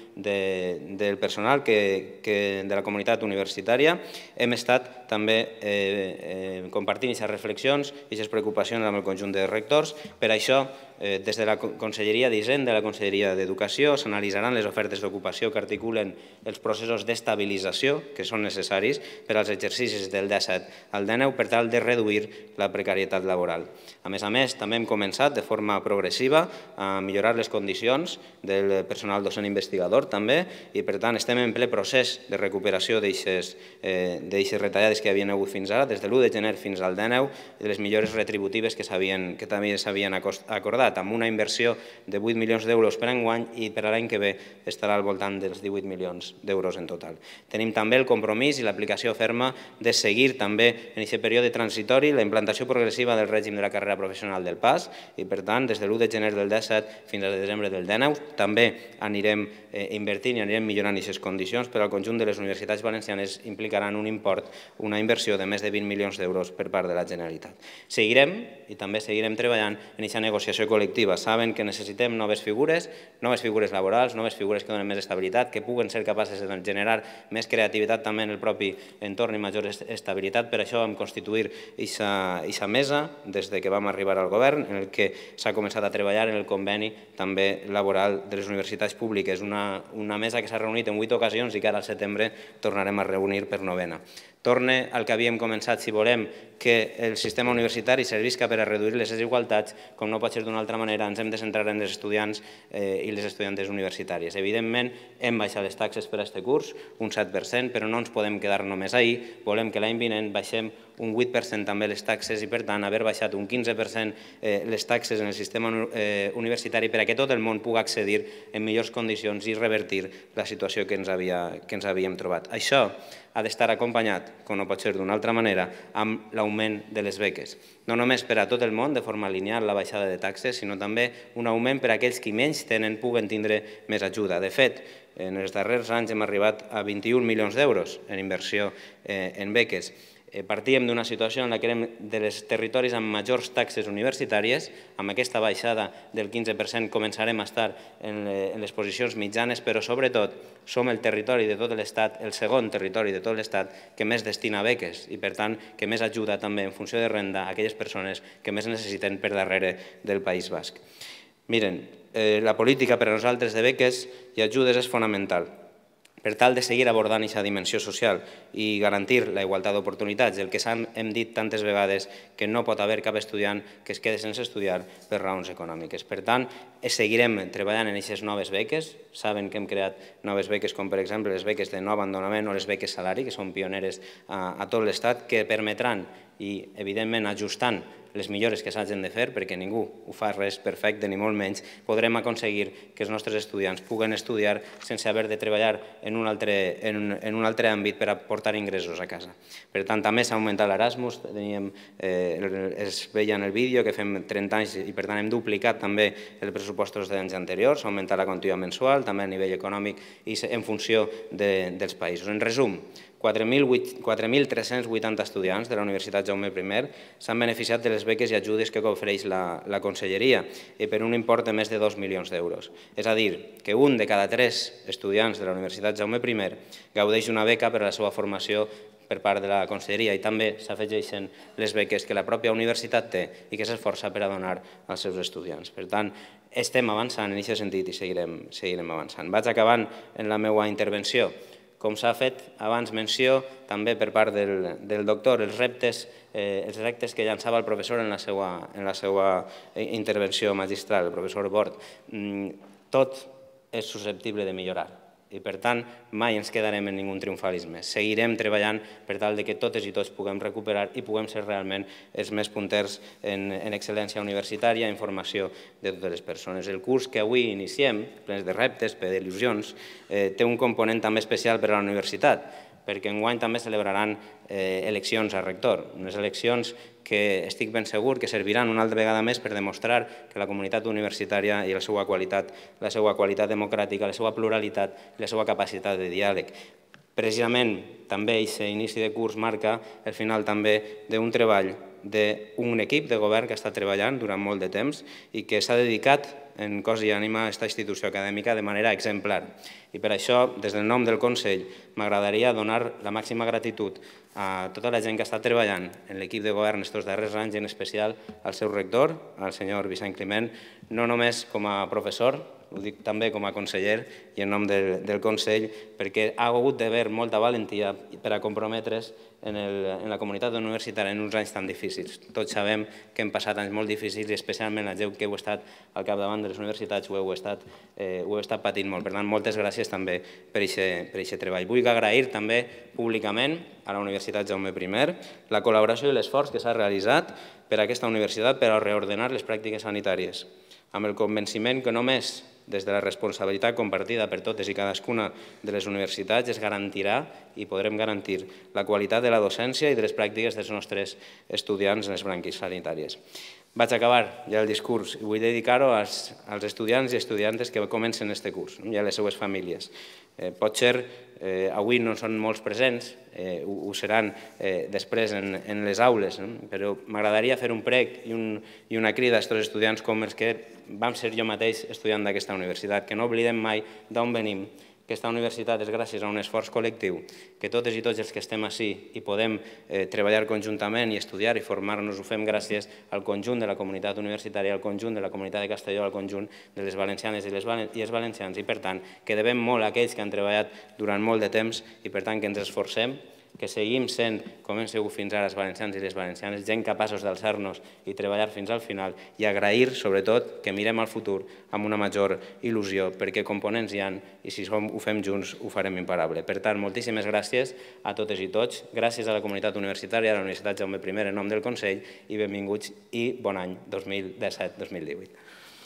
del personal de la comunitat universitària, hem estat també compartint aquestes reflexions i aquestes preocupacions amb el conjunt de rectors. Per això, des de la Conselleria d'Hisenda i la Conselleria d'Educació s'analitzaran les ofertes d'ocupació que articulen els processos d'estabilització que són necessaris per als exercicis del 17 al 19 per tal de reduir la precarietat laboral. A més, també hem començat de forma progressiva a millorar les condicions del personal docent investigador també i, per tant, estem en ple procés de recuperació d'aixes retallades que hi havien hagut fins ara, des de l'1 de gener fins al 19, de les millores retributives que també s'havien acordat, amb una inversió de 8 milions d'euros per enguany i per a l'any que ve estarà al voltant dels 18 milions d'euros en total. Tenim també el compromís i l'aplicació ferma de seguir també en aquest període transitori la implantació progressiva del règim de la carrera professional del PAS i, per tant, des de l'1 de gener del 17 fins al desembre del 19 també anirem invertint i anirem millorant aquestes condicions, però al conjunt de les universitats valencianes implicaran un import, una inversió de més de 20 milions d'euros per part de la Generalitat. Seguirem i també seguirem treballant en aquesta negociació col·lectiva. Saben que necessitem noves figures laborals, noves figures que donen més estabilitat, que puguen ser capaces de generar més creativitat també en el propi entorn i major estabilitat. Per això vam constituir aquesta mesa des que vam arribar al govern, en el que s'ha començat a treballar en el conveni també laboral de les universitats públiques, una mesa que s'ha reunit en 8 ocasions i que ara al setembre tornarem a reunir per 9ª. Torne al que havíem començat, si volem que el sistema universitari servisca per a reduir les desigualtats, com no pot ser d'una altra manera, ens hem de centrar en els estudiants i les estudiantes universitàries. Evidentment, hem baixat les taxes per a aquest curs, un 7%, però no ens podem quedar només ahir. Volem que l'any vinent baixem un 8% també les taxes i, per tant, haver baixat un 15% les taxes en el sistema universitari per a que tot el món pugui accedir en millors condicions i revertir la situació que ens havíem trobat. Això ha d'estar acompanyat, com no pot ser d'una altra manera, amb l'augment de les beques. No només per a tot el món, de forma lineal, la baixada de taxes, sinó també un augment per a aquells que menys tenen puguen tindre més ajuda. De fet, en els darrers anys hem arribat a 21 milions d'euros en inversió en beques. Partíem d'una situació en què érem dels territoris amb majors taxes universitàries. Amb aquesta baixada del 15% començarem a estar en les posicions mitjanes, però sobretot som el territori de tot l'Estat, el segon territori de tot l'Estat que més destina beques i, per tant, que més ajuda també en funció de renda a aquelles persones que més necessiten per darrere del País Basc. Miren, la política per a nosaltres de beques i ajudes és fonamental. per tal de seguir abordant aquesta dimensió social i garantir la igualtat d'oportunitats, el que hem dit tantes vegades que no pot haver cap estudiant que es quedi sense estudiar per raons econòmiques. Per tant, seguirem treballant en aquestes noves beques. Saben que hem creat noves beques com, per exemple, les beques de no abandonament o les beques salari, que són pioneres a tot l'Estat, que permetran, i evidentment ajustant les millores que s'hagin de fer, perquè ningú ho fa res perfecte ni molt menys, podrem aconseguir que els nostres estudiants puguen estudiar sense haver de treballar en un altre àmbit per aportar ingressos a casa. Per tant, també s'ha augmentat l'Erasmus, es veia en el vídeo que fem 30 anys i per tant hem duplicat també els pressupostos d'anys anteriors, s'ha augmentat la quantia mensual, també a nivell econòmic i en funció dels països. En resum, 4.380 estudiants de la Universitat Jaume I s'han beneficiat de les beques i ajudes que ofereix la Conselleria i per un import de més de 2 milions d'euros. És a dir, que un de cada 3 estudiants de la Universitat Jaume I gaudeix d'una beca per a la seva formació per part de la Conselleria i també s'afegeixen les beques que la pròpia universitat té i que s'esforça per a donar als seus estudiants. Per tant, estem avançant en aquest sentit i seguirem avançant. Vaig acabant en la meva intervenció. Com s'ha fet abans menció, també per part del doctor, els reptes que llançava el professor en la seva intervenció magistral, el professor Bort, tot és susceptible de millorar. I, per tant, mai ens quedarem en ningú triomfalisme. Seguirem treballant per tal que totes i tots puguem recuperar i puguem ser realment els més punters en excel·lència universitària i en formació de totes les persones. El curs que avui iniciem, plens de reptes, d'il·lusions, té un component també especial per a la universitat, perquè enguany també celebraran eleccions a rector, unes eleccions que estic ben segur que serviran una altra vegada més per demostrar que la comunitat universitària i la seva qualitat democràtica, la seva pluralitat i la seva capacitat de diàleg. Precisament, també aquest inici de curs marca el final també d'un treball d'un equip de govern que està treballant durant molt de temps i que s'ha dedicat en cos i ànima a aquesta institució acadèmica de manera exemplar. I per això, des del nom del Consell, m'agradaria donar la màxima gratitud a tota la gent que està treballant en l'equip de govern aquests darrers anys, en especial al seu rector, al senyor Vicent Climent, no només com a professor, ho dic també com a conseller i en nom del Consell, perquè ha hagut d'haver molta valentia per a comprometre's en la comunitat universitària en uns anys tan difícils. Tots sabem que hem passat anys molt difícils i especialment la gent que heu estat al capdavant de les universitats ho heu estat patint molt. Per tant, moltes gràcies també per aquest treball. Vull agrair també públicament a la Universitat Jaume I la col·laboració i l'esforç que s'ha realitzat per a aquesta universitat per a reordenar les pràctiques sanitàries, amb el convenciment que només des de la responsabilitat compartida per totes i cadascuna de les universitats es garantirà i podrem garantir la qualitat de la docència i de les pràctiques dels nostres estudiants en les branquis sanitàries. Vaig acabar ja el discurs i vull dedicar-ho als estudiants i estudiantes que comencen aquest curs i a les seues famílies. Potser avui no són molts presents, ho seran després en les aules, però m'agradaria fer un prec i una crida a aquests estudiants com els que vam ser jo mateix estudiant d'aquesta universitat, que no oblidem mai d'on venim, que aquesta universitat és gràcies a un esforç col·lectiu, que totes i tots els que estem ací i podem treballar conjuntament i estudiar i formar-nos ho fem gràcies al conjunt de la comunitat universitària, al conjunt de la comunitat de Castelló, al conjunt de les valencianes i els valencians i, per tant, que devem molt a aquells que han treballat durant molt de temps i, per tant, que ens esforcem, que seguim sent, com hem sigut fins ara els valencians i les valencianes, gent capaços d'alçar-nos i treballar fins al final i agrair, sobretot, que mirem al futur amb una major il·lusió, perquè components hi ha i si ho fem junts ho farem imparable. Per tant, moltíssimes gràcies a totes i tots, gràcies a la comunitat universitària, a la Universitat Jaume I en nom del Consell i benvinguts i bon any 2017-2018.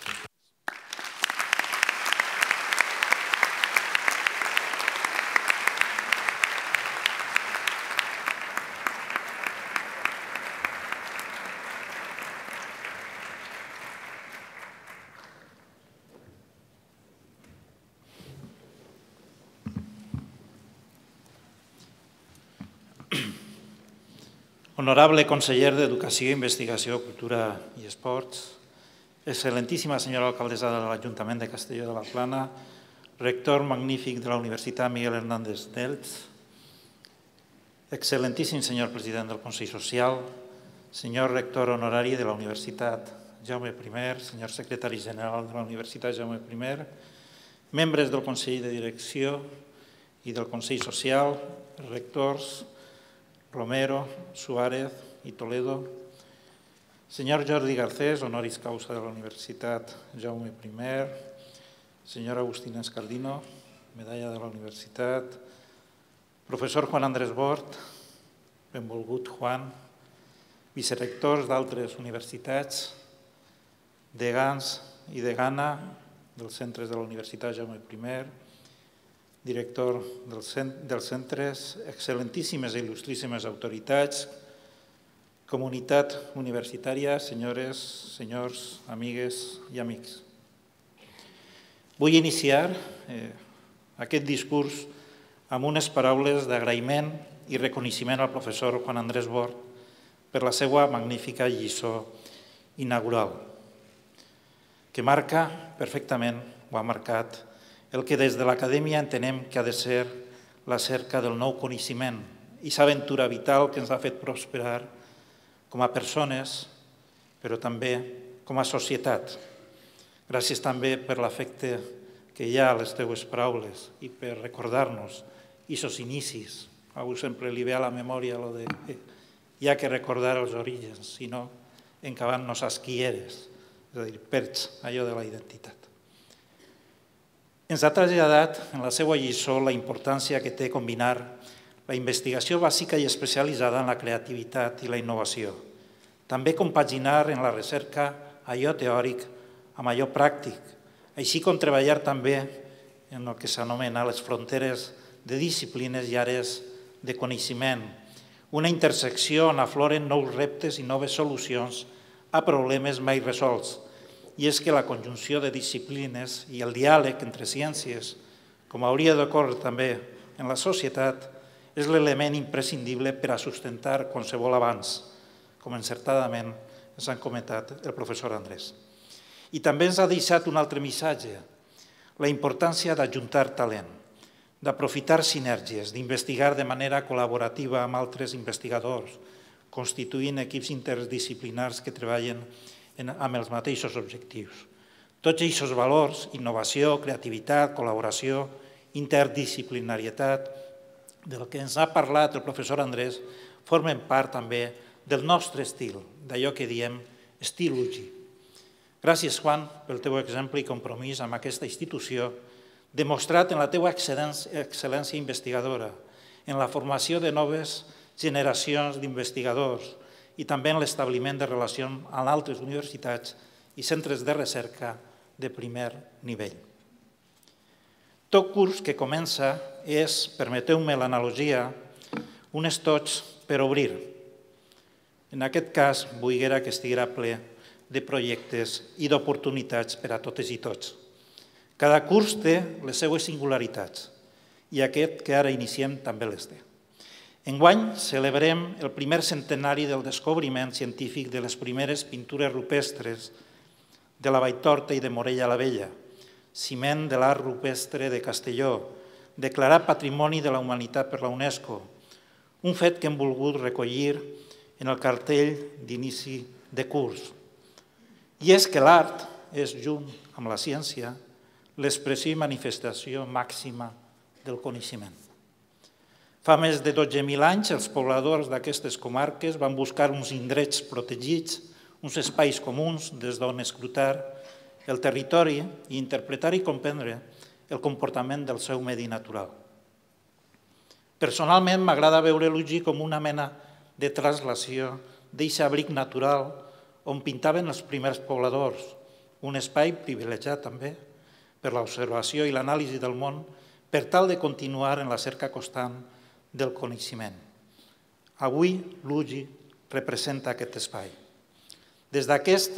Honorable conseller d'Educació, Investigació, Cultura i Esports, excel·lentíssima senyora alcaldessa de l'Ajuntament de Castelló de la Plana, rector magnífic de la Universitat Miguel Hernández d'Elx, excel·lentíssim senyor president del Consell Social, senyor rector honorari de la Universitat Jaume I, senyor secretari general de la Universitat Jaume I, membres del Consell de Direcció i del Consell Social, rectors Romero, Suárez i Toledo, senyor Jordi Garcés, honoris causa de la Universitat Jaume I, senyor Agustín Escardino, medalla de la Universitat, professor Juan Andrés Bort, benvolgut Juan, vicerectors d'altres universitats, degans i degana dels centres de la Universitat Jaume I, director dels centres, excel·lentíssimes i il·lustríssimes autoritats, comunitat universitària, senyores, senyors, amigues i amics. Vull iniciar aquest discurs amb unes paraules d'agraïment i reconeixement al professor Juan Andrés Bort per la seva magnífica lliçó inaugural, que marca perfectament, o ha marcat, el que des de l'acadèmia entenem que ha de ser la cerca del nou coneixement i l'aventura vital que ens ha fet prosperar com a persones, però també com a societat. Gràcies també per l'afecte que hi ha a les teves paraules i per recordar-nos aquests inicis. A algú sempre li ve a la memòria el de hi ha que recordar els orígens, si no, encavant no saps qui eres, és a dir, perds allò de la identitat. Ens ha traslladat en la seva lliçó la importància que té combinar la investigació bàsica i especialitzada en la creativitat i la innovació. També compaginar en la recerca allò teòric amb allò pràctic, així com treballar també en el que s'anomena les fronteres de disciplines i àrees de coneixement, una intersecció on afloren nous reptes i noves solucions a problemes mai resolts. I és que la conjunció de disciplines i el diàleg entre ciències, com hauria d'ocórrer també en la societat, és l'element imprescindible per a sustentar qualsevol avanç, com encertadament ens ha comentat el professor Andrés. I també ens ha deixat un altre missatge, la importància d'ajuntar talent, d'aprofitar sinergies, d'investigar de manera col·laborativa amb altres investigadors, constituint equips interdisciplinars que treballen amb els mateixos objectius. Tots aquests valors, innovació, creativitat, col·laboració, interdisciplinarietat, del que ens ha parlat el professor Andrés, formen part també del nostre estil, d'allò que diem estil UGI. Gràcies, Juan, pel teu exemple i compromís amb aquesta institució, demostrat en la teva excel·lència investigadora, en la formació de noves generacions d'investigadors, i també en l'establiment de relacions amb altres universitats i centres de recerca de primer nivell. Tot curs que comença és, permeteu-me l'analogia, un estoig per obrir. En aquest cas, volguera que estiguera ple de projectes i d'oportunitats per a totes i tots. Cada curs té les seues singularitats i aquest que ara iniciem també les té. Enguany celebrem el primer centenari del descobriment científic de les primeres pintures rupestres de la Valltorta i de Morella la Vella, ciment de l'art rupestre de Castelló, declarat Patrimoni de la Humanitat per la UNESCO, un fet que hem volgut recollir en el cartell d'inici de curs. I és que l'art és, junt amb la ciència, l'expressió i manifestació màxima del coneixement. Fa més de 12.000 anys, els pobladors d'aquestes comarques van buscar uns indrets protegits, uns espais comuns des d'on escrutar el territori i interpretar i comprendre el comportament del seu medi natural. Personalment, m'agrada veure l'UGI com una mena de translació d'aquest abric natural on pintaven els primers pobladors, un espai privilegiat també per l'observació i l'anàlisi del món per tal de continuar en la cerca constant del coneixement. Avui l'UGI representa aquest espai. Des d'aquest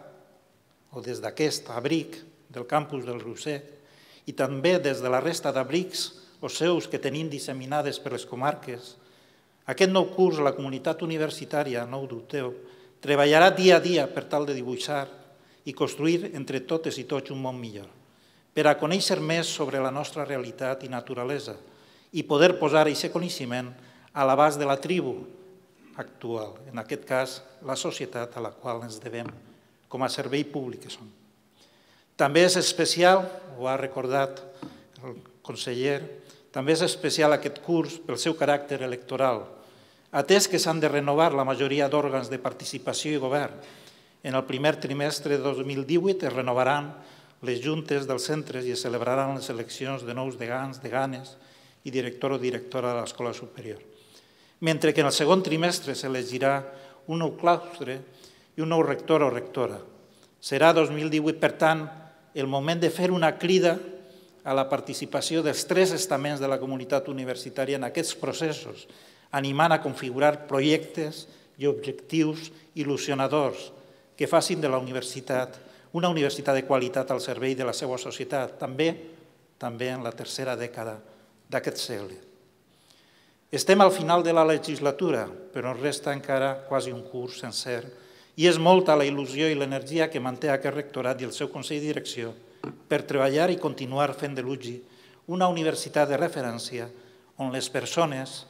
abric del campus del Roser i també des de la resta d'abrics o seus que tenim disseminades per les comarques, aquest nou curs la comunitat universitària, no ho dubteu, treballarà dia a dia per tal de dibuixar i construir entre totes i tots un món millor, per a conèixer més sobre la nostra realitat i naturalesa, i poder posar aquest coneixement a l'abast de la tribu actual, en aquest cas la societat a la qual ens devem com a servei públic que som. També és especial, ho ha recordat el conseller, També és especial aquest curs pel seu caràcter electoral, atès que s'han de renovar la majoria d'òrgans de participació i govern. En el primer trimestre de 2018 es renovaran les juntes dels centres i es celebraran les eleccions de nous degans, deganes i director o directora de l'escola superior. Mentre que en el segon trimestre s'elegirà un nou claustre i un nou rector o rectora. Serà 2018, per tant, el moment de fer una crida a la participació dels 3 estaments de la comunitat universitària en aquests processos, animant a configurar projectes i objectius il·lusionadors que facin de la universitat una universitat de qualitat al servei de la seva societat, també en la tercera dècada d'aquest segle. Estem al final de la legislatura, però ens resta encara quasi un curs sencer i és molta la il·lusió i l'energia que manté aquest rectorat i el seu Consell de Direcció per treballar i continuar fent de l'UGI una universitat de referència on les persones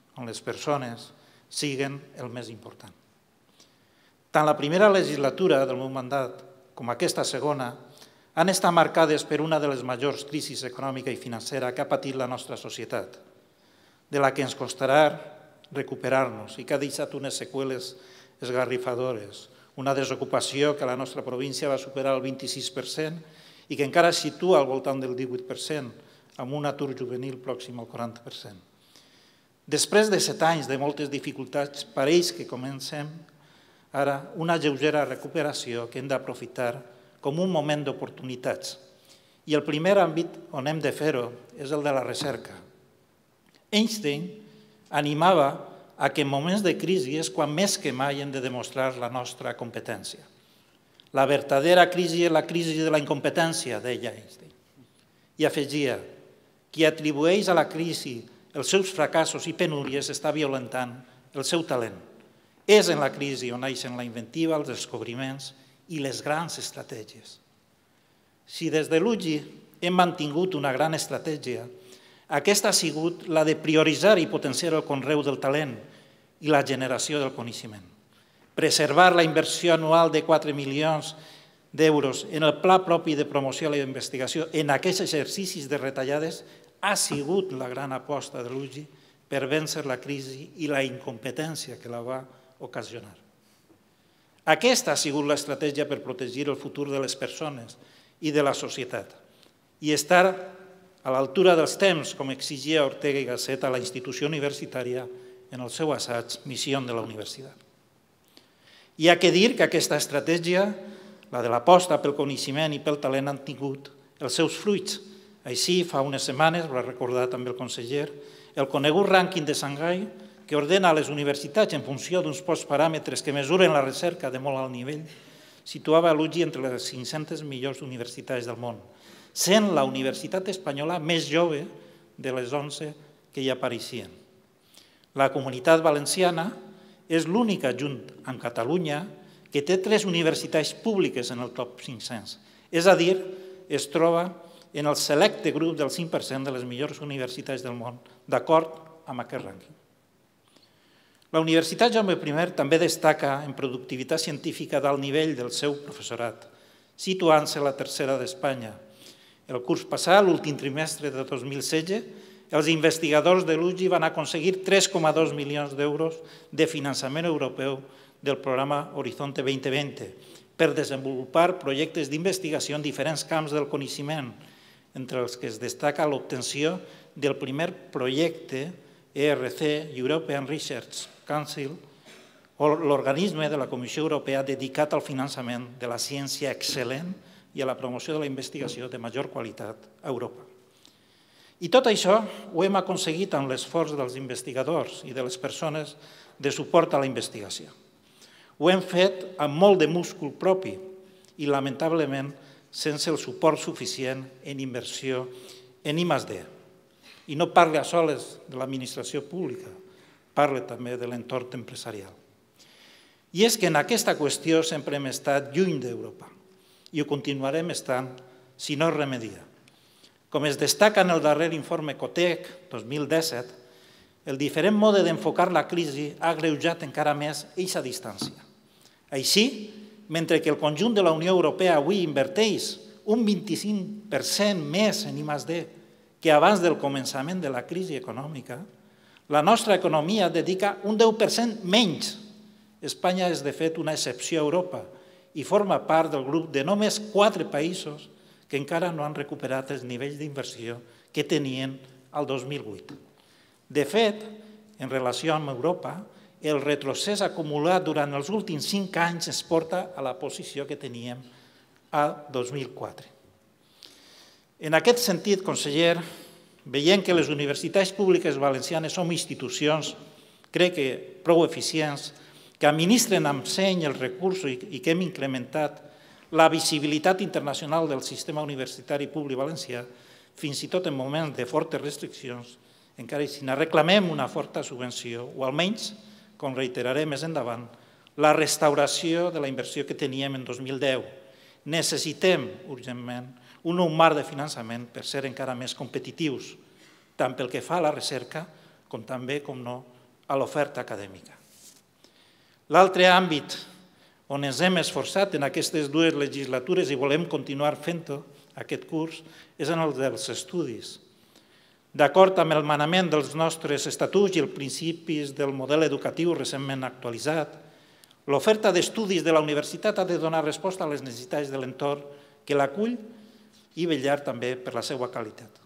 siguen el més important. Tant la primera legislatura del meu mandat com aquesta segona han estat marcades per una de les majors crisis econòmica i financera que ha patit la nostra societat, de la que ens costarà recuperar-nos i que ha deixat unes seqüeles esgarrifadores, una desocupació que a la nostra província va superar el 26% i que encara es situa al voltant del 18%, amb un atur juvenil pròxim al 40%. Després de 7 anys de moltes dificultats, pareix que comencem ara una lleugera recuperació que hem d'aprofitar com un moment d'oportunitats. I el primer àmbit on hem de fer-ho és el de la recerca. Einstein animava a que en moments de crisi és quan més que mai hem de demostrar la nostra competència. La verdadera crisi és la crisi de la incompetència, deia Einstein. I afegia, qui atribueix a la crisi els seus fracassos i penúries està violentant el seu talent. És en la crisi on naixen la inventiva, els descobriments i les grans estratègies. Si des de l'UGI hem mantingut una gran estratègia, aquesta ha sigut la de prioritzar i potenciar el conreu del talent i la generació del coneixement. Preservar la inversió anual de 4 milions d'euros en el pla propi de promoció de la investigació en aquests exercicis de retallades ha sigut la gran aposta de l'UGI per vèncer la crisi i la incompetència que la va ocasionar. Aquesta ha sigut l'estratègia per protegir el futur de les persones i de la societat i estar a l'altura dels temps, com exigia Ortega y Gasset a la institució universitària en el seu assaig Missió de la Universitat. Hi ha que dir que aquesta estratègia, la de l'aposta pel coneixement i pel talent, han tingut els seus fruits. Així, fa unes setmanes, ho ha recordat també el conseller, el conegut rànquing de Xangai, que ordena a les universitats en funció d'uns pocs paràmetres que mesuren la recerca de molt alt nivell, situava l'UGI entre les 500 millors universitats del món, sent la universitat espanyola més jove de les 11 que hi apareixien. La Comunitat Valenciana és l'única, junt amb Catalunya, que té 3 universitats públiques en el top 500. És a dir, es troba en el selecte grup del 5% de les millors universitats del món, d'acord amb aquest rànquing. La Universitat Jaume I també destaca en productivitat científica d'alt nivell del seu professorat, situant-se la tercera d'Espanya. El curs passat, l'últim trimestre de 2016, els investigadors de l'UGI van aconseguir 3,2 milions d'euros de finançament europeu del programa Horizonte 2020 per desenvolupar projectes d'investigació en diferents camps del coneixement, entre els que es destaca l'obtenció del primer projecte ERC, European Research Council, o l'organisme de la Comissió Europea dedicat al finançament de la ciència excel·lent i a la promoció de la investigació de major qualitat a Europa. I tot això ho hem aconseguit amb l'esforç dels investigadors i de les persones de suport a la investigació. Ho hem fet amb molt de múscul propi i, lamentablement, sense el suport suficient en inversió en I+D. I no parle a soles de l'administració pública, parle també de l'entorn empresarial. I és que en aquesta qüestió sempre hem estat lluny d'Europa i ho continuarem estant si no es remedia. Com es destaca en el darrer informe COTEC 2017, el diferent mode d'enfocar la crisi ha agreujat encara més aquesta distància. Així, mentre que el conjunt de la Unió Europea avui inverteix un 25% més en I+D que abans del començament de la crisi econòmica, la nostra economia dedica un 10% menys. Espanya és, de fet, una excepció a Europa i forma part del grup de només 4 països que encara no han recuperat els nivells d'inversió que tenien al 2008. De fet, en relació amb Europa, el retrocés acumulat durant els últims 5 anys es porta a la posició que teníem a 2004. En aquest sentit, conseller, veient que les universitats públiques valencianes som institucions, crec que prou eficients, que administren amb seny els recursos i que hem incrementat la visibilitat internacional del sistema universitari públic valencià, fins i tot en moments de fortes restriccions, encara així reclamem una forta subvenció, o almenys, com reiteraré més endavant, la restauració de la inversió que teníem en 2010. Necessitem, urgentment, un nou marc de finançament per ser encara més competitius, tant pel que fa a la recerca com també, com no, a l'oferta acadèmica. L'altre àmbit on ens hem esforçat en aquestes 2 legislatures i volem continuar fent-ho aquest curs és en el dels estudis. D'acord amb el manament dels nostres estatuts i els principis del model educatiu recentment actualitzat, l'oferta d'estudis de la universitat ha de donar resposta a les necessitats de l'entorn que l'acull i vetllar també per la seva qualitat.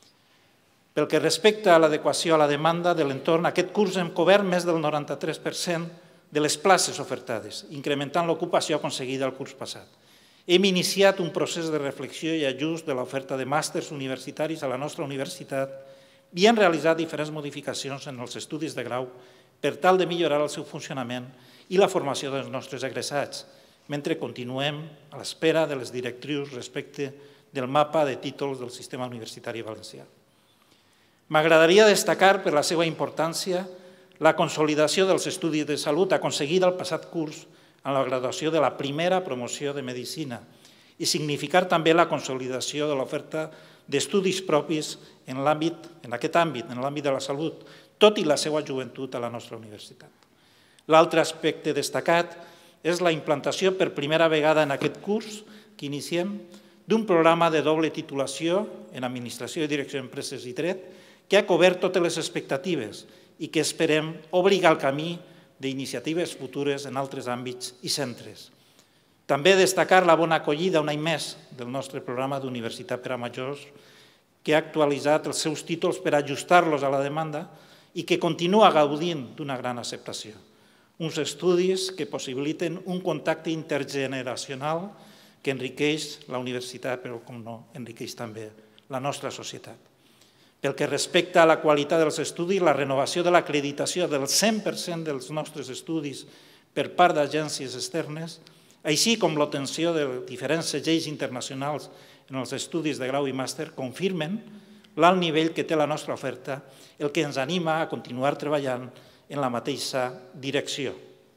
Pel que respecta a l'adequació a la demanda de l'entorn, aquest curs hem cobert més del 93% de les places ofertades, incrementant l'ocupació aconseguida el curs passat. Hem iniciat un procés de reflexió i ajust de l'oferta de màsters universitaris a la nostra universitat i hem realitzat diferents modificacions en els estudis de grau per tal de millorar el seu funcionament i la formació dels nostres egressats, mentre continuem a l'espera de les directrius respecte del mapa de títols del sistema universitari valencià. M'agradaria destacar per la seva importància la consolidació dels estudis de salut aconseguida el passat curs en la graduació de la primera promoció de Medicina i significar també la consolidació de l'oferta d'estudis propis en aquest àmbit, en l'àmbit de la salut, tot i la seva joventut a la nostra universitat. L'altre aspecte destacat és la implantació per primera vegada en aquest curs que iniciem d'un programa de doble titulació en Administració i Direcció d'Empreses i Dret que ha cobert totes les expectatives i que esperem obligar al camí d'iniciatives futures en altres àmbits i centres. També destacar la bona acollida un any més del nostre programa d'Universitat per a Majors, que ha actualitzat els seus títols per ajustar-los a la demanda i que continua gaudint d'una gran acceptació. Uns estudis que possibiliten un contacte intergeneracional que enriqueix la universitat, però, com no, enriqueix també la nostra societat. Pel que respecta a la qualitat dels estudis, la renovació de l'acreditació del 100% dels nostres estudis per part d'agències externes, així com l'obtenció de diferents segells internacionals en els estudis de grau i màster, confirmen l'alt nivell que té la nostra oferta, el que ens anima a continuar treballant en la mateixa direcció.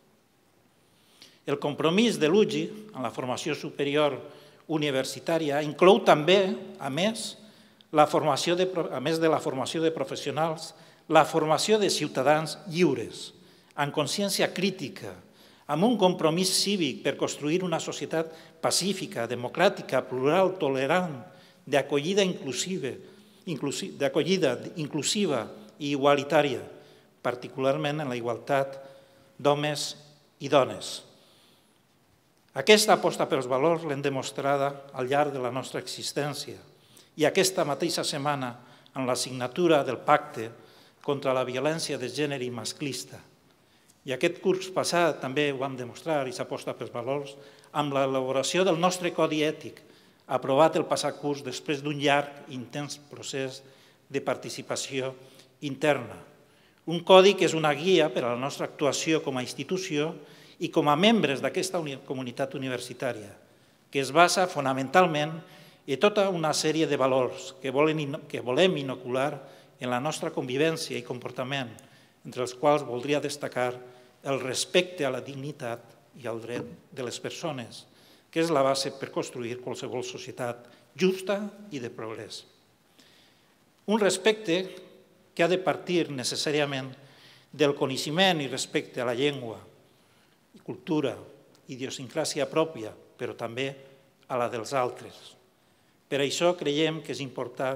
El compromís de l'UGI en la formació superior universitària inclou també, a més de la formació de professionals, la formació de ciutadans lliures, amb consciència crítica, amb un compromís cívic per construir una societat pacífica, democràtica, plural, tolerant, d'acollida inclusiva i igualitària, particularment en la igualtat d'homes i dones. Aquesta aposta pels valors l'hem demostrada al llarg de la nostra existència i aquesta mateixa setmana en la signatura del Pacte contra la violència de gènere i masclista. I aquest curs passat també ho vam demostrar i s'aposta pels valors amb l'elaboració del nostre codi ètic, aprovat el passat curs després d'un llarg i intens procés de participació interna. Un codi que és una guia per a la nostra actuació com a institució i com a membres d'aquesta comunitat universitària, que es basa fonamentalment en tota una sèrie de valors que volem inocular en la nostra convivència i comportament, entre els quals voldria destacar el respecte a la dignitat i al dret de les persones, que és la base per construir qualsevol societat justa i de progrés. Un respecte que ha de partir necessàriament del coneixement i respecte a la llengua, cultura, idiosincràsia pròpia, però també a la dels altres. Per això creiem que és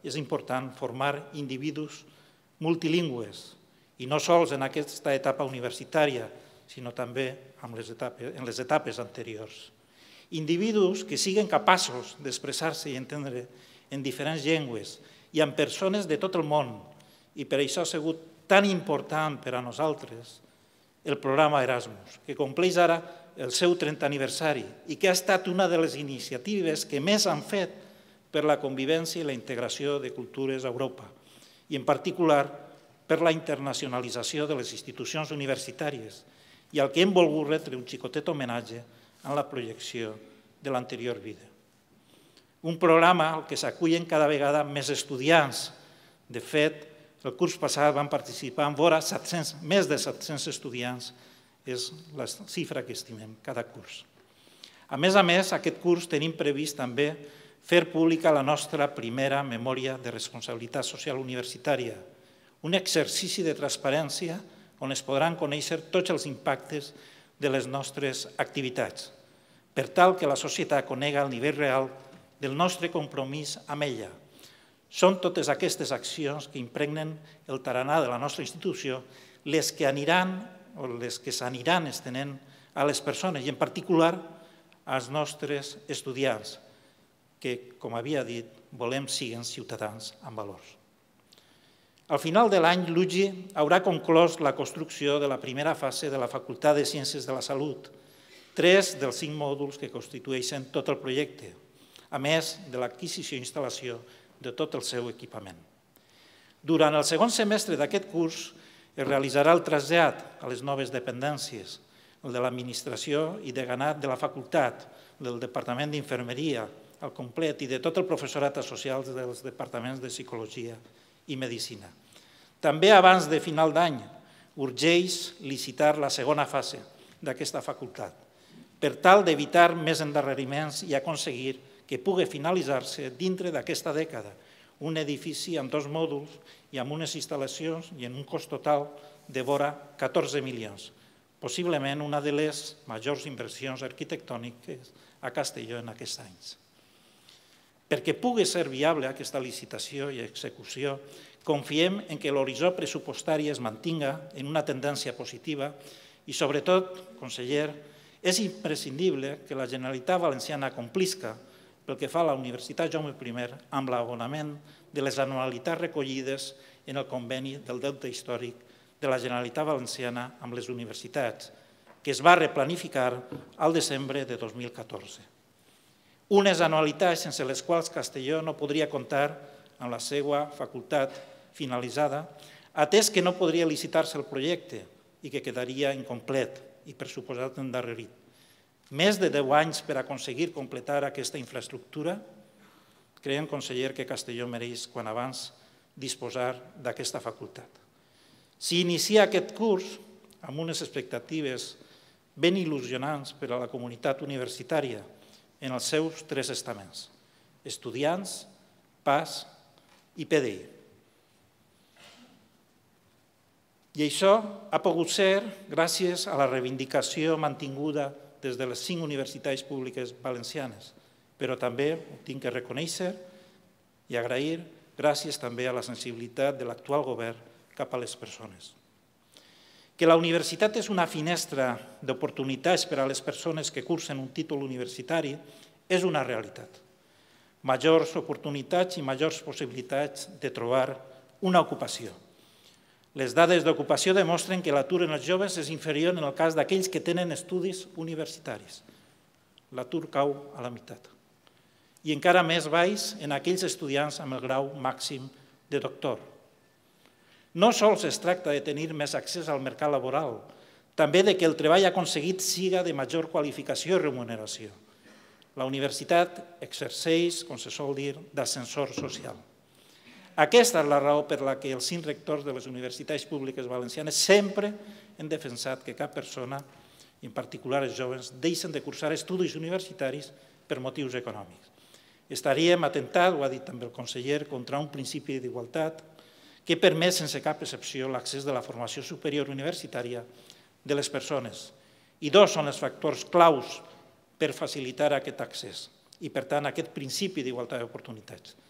és important formar individus multilingües, i no sols en aquesta etapa universitària, sinó també en les etapes anteriors. Individus que siguin capaços d'expressar-se i entendre en diferents llengües i amb persones de tot el món, i per això ha sigut tan important per a nosaltres el programa Erasmus, que compleix ara el seu 30 aniversari i que ha estat una de les iniciatives que més han fet per la convivència i la integració de cultures a Europa, i en particular per la internacionalització de les institucions universitàries, i al que hem volgut retre un xicotet homenatge en la projecció de l'anterior vida. Un programa al que s'acullen cada vegada més estudiants. De fet, el curs passat van participar en vora més de 700 estudiants, és la xifra que estimem cada curs. A més, aquest curs tenim previst també fer pública la nostra primera memòria de responsabilitat social universitària, un exercici de transparència on es podran conèixer tots els impactes de les nostres activitats, per tal que la societat conega el nivell real del nostre compromís amb ella. Són totes aquestes accions que impregnen el tarannà de la nostra institució les que s'aniran estenent a les persones i en particular als nostres estudiants, que, com havia dit, volem siguin ciutadans amb valors. Al final de l'any, l'UGI haurà conclòs la construcció de la primera fase de la Facultat de Ciències de la Salut, 3 dels 5 mòduls que constitueixen tot el projecte, a més de l'adquisició i instal·lació de tot el seu equipament. Durant el segon semestre d'aquest curs es realitzarà el trasllat a les noves dependències, el de l'administració i deganat de la facultat, del Departament d'Infermeria, al complet, i de tot el professorat associat dels departaments de Psicologia i Medicina. També abans de final d'any urgeix licitar la segona fase d'aquesta facultat, per tal d'evitar més endarreriments i aconseguir que pugui finalitzar-se dintre d'aquesta dècada un edifici amb 2 mòduls i amb unes instal·lacions i en un cost total de vora 14 milions, possiblement una de les majors inversions arquitectòniques a Castelló en aquests anys. Perquè pugui ser viable aquesta licitació i execució, confiem en que l'horitzó pressupostari es mantinga en una tendència positiva i, sobretot, conseller, és imprescindible que la Generalitat Valenciana complisca pel que fa a la Universitat Jaume I amb l'abonament de les anualitats recollides en el conveni del deute històric de la Generalitat Valenciana amb les universitats, que es va replanificar al desembre de 2014. Unes anualitats sense les quals Castelló no podria comptar amb la seva facultat finalitzada, atès que no podria licitar-se el projecte i que quedaria incomplet i, per suposat, endarrerit. Més de 10 anys per aconseguir completar aquesta infraestructura, creiem, conseller, que Castelló mereix quan abans disposar d'aquesta facultat. Si inicia aquest curs amb unes expectatives ben il·lusionants per a la comunitat universitària en els seus 3 estaments: estudiants, PAS i PDI. I això ha pogut ser gràcies a la reivindicació mantinguda des de les 5 universitats públiques valencianes, però també ho tinc que reconèixer i agrair gràcies també a la sensibilitat de l'actual govern cap a les persones. Que la universitat és una finestra d'oportunitats per a les persones que cursen un títol universitari és una realitat. Majors oportunitats i majors possibilitats de trobar una ocupació. Les dades d'ocupació demostren que l'atur en els joves és inferior en el cas d'aquells que tenen estudis universitaris. L'atur cau a la meitat. I encara més baix en aquells estudiants amb el grau màxim de doctor. No sols es tracta de tenir més accés al mercat laboral, també de que el treball aconseguit siga de major qualificació i remuneració. La universitat exerceix, com se sol dir, d'ascensor social. Aquesta és la raó per la que els 5 rectors de les universitats públiques valencianes sempre han defensat que cap persona, en particular els joves, deixen de cursar estudis universitaris per motius econòmics. Estaríem atentat, ho ha dit també el conseller, contra un principi d'igualtat que permet sense cap excepció l'accés de la formació superior universitària de les persones. I 2 són els factors claus per facilitar aquest accés i, per tant, aquest principi d'igualtat d'oportunitats.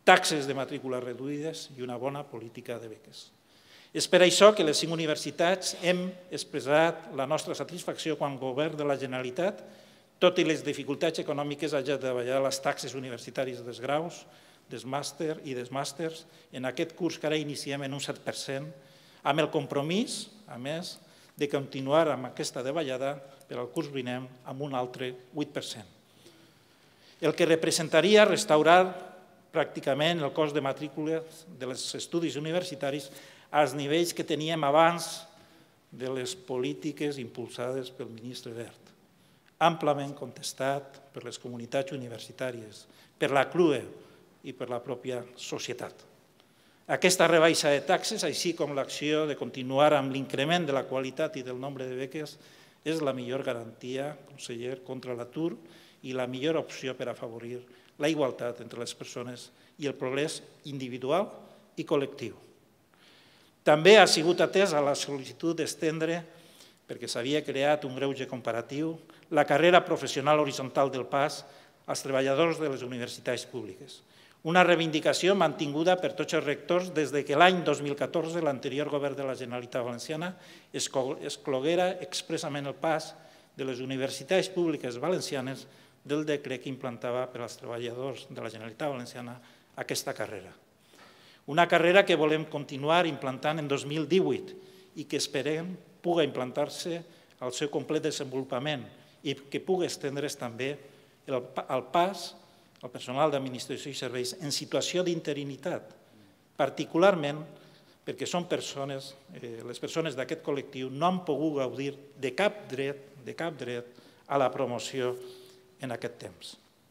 taxes de matrícula reduïdes i una bona política de beques. És per això que les 5 universitats hem expressat la nostra satisfacció quan el govern de la Generalitat, tot i les dificultats econòmiques, hagi davallat les taxes universitàries dels graus, dels màsters i dels màsters en aquest curs que ara iniciem en un 7%, amb el compromís, a més, de continuar amb aquesta davallada per al curs vinent amb un altre 8%. El que representaria restaurar pràcticament el cost de matrícules dels estudis universitaris als nivells que teníem abans de les polítiques impulsades pel ministre Wert, àmpliament contestat per les comunitats universitàries, per la CRUE i per la pròpia societat. Aquesta rebaixa de taxes, així com l'acció de continuar amb l'increment de la qualitat i del nombre de beques, és la millor garantia, conseller, contra l'atur i la millor opció per afavorir la igualtat entre les persones i el progrés individual i col·lectiu. També ha sigut atesa la sol·licitud d'estendre, perquè s'havia creat un greuge comparatiu, la carrera professional horitzontal del PAS als treballadors de les universitats públiques. Una reivindicació mantinguda per tots els rectors des que l'any 2014 l'anterior govern de la Generalitat Valenciana excloguera expressament el PAS de les universitats públiques valencianes del decret que implantava per als treballadors de la Generalitat Valenciana aquesta carrera. Una carrera que volem continuar implantant en 2018 i que esperem pugui implantar-se al seu complet desenvolupament i que pugui estendre's també al PAS, al personal d'administració i serveis, en situació d'interinitat, particularment perquè són persones, les persones d'aquest col·lectiu no han pogut gaudir de cap dret a la promoció en aquest temps.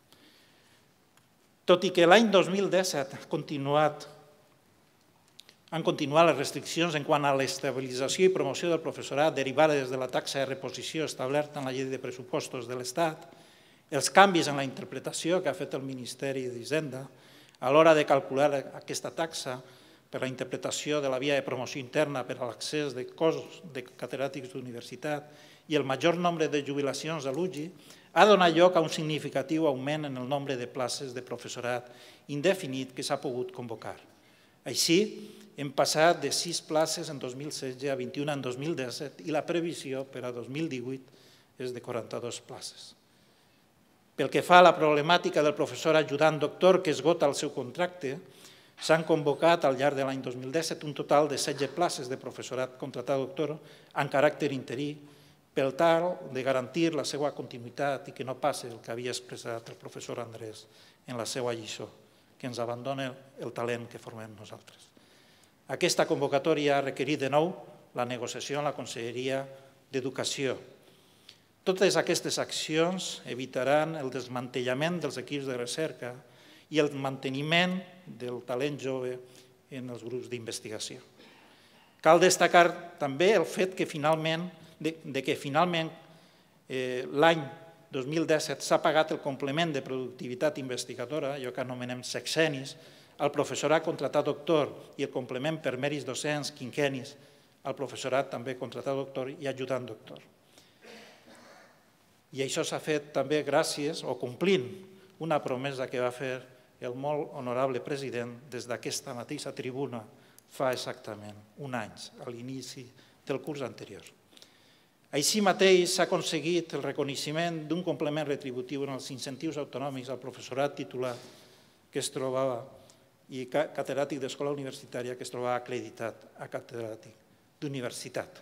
Tot i que l'any 2017 han continuat les restriccions en quant a l'estabilització i promoció del professorat derivades de la taxa de reposició establerta en la llei de pressupostos de l'Estat, els canvis en la interpretació que ha fet el Ministeri d'Hisenda a l'hora de calcular aquesta taxa per la interpretació de la via de promoció interna per a l'accés de cossos de catedràtics d'universitat i el major nombre de jubilacions a l'UGI, ha donat lloc a un significatiu augment en el nombre de places de professorat indefinit que s'ha pogut convocar. Així, hem passat de 6 places en 2016 a 21 en 2017 i la previsió per a 2018 és de 42 places. Pel que fa a la problemàtica del professor ajudant doctor que esgota el seu contracte, s'han convocat al llarg de l'any 2017 un total de 16 places de professorat contratat doctor en caràcter interí per tal de garantir la seva continuïtat i que no passi el que havia expressat el professor Andrés en la seva lliçó, que ens abandona el talent que formem nosaltres. Aquesta convocatòria ha requerit de nou la negociació amb la Conselleria d'Educació. Totes aquestes accions evitaran el desmantellament dels equips de recerca i el manteniment del talent jove en els grups d'investigació. Cal destacar també el fet que finalment l'any 2017 s'ha pagat el complement de productivitat investigadora, allò que anomenem sexennis, al professorat contratat doctor i el complement per mèrits docents quinquennis al professorat també contratat doctor i ajudant doctor. I això s'ha fet també gràcies o complint una promesa que va fer el molt honorable president des d'aquesta mateixa tribuna fa exactament un any, a l'inici del curs anterior. Així mateix s'ha aconseguit el reconeixement d'un complement retributiu en els incentius autonòmics al professorat titular que es trobava i catedràtic d'escola universitària que es trobava acreditat a catedràtic d'universitat.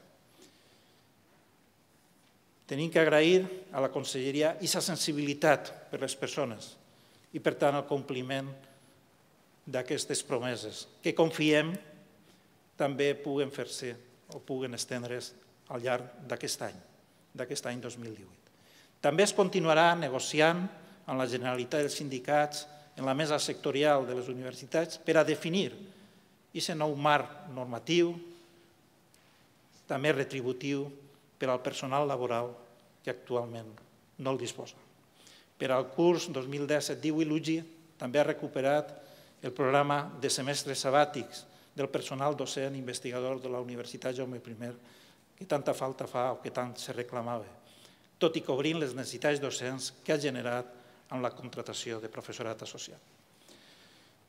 Tenim que agrair a la Conselleria aquesta sensibilitat per les persones i, per tant, el compliment d'aquestes promeses, que confiem també puguen fer-se o puguen estendre's al llarg d'aquest any 2018. També es continuarà negociant amb la Generalitat i els sindicats en la mesa sectorial de les universitats per a definir aquest nou marc normatiu, també retributiu, per al personal laboral que actualment no el disposa. Per al curs 2017-18, l'UGI també ha recuperat el programa de semestres sabàtics del personal docent investigador de la Universitat Jaume I, que tanta falta fa o que tant se reclamava, tot i cobrint les necessitats docents que ha generat amb la contratació de professorat associat.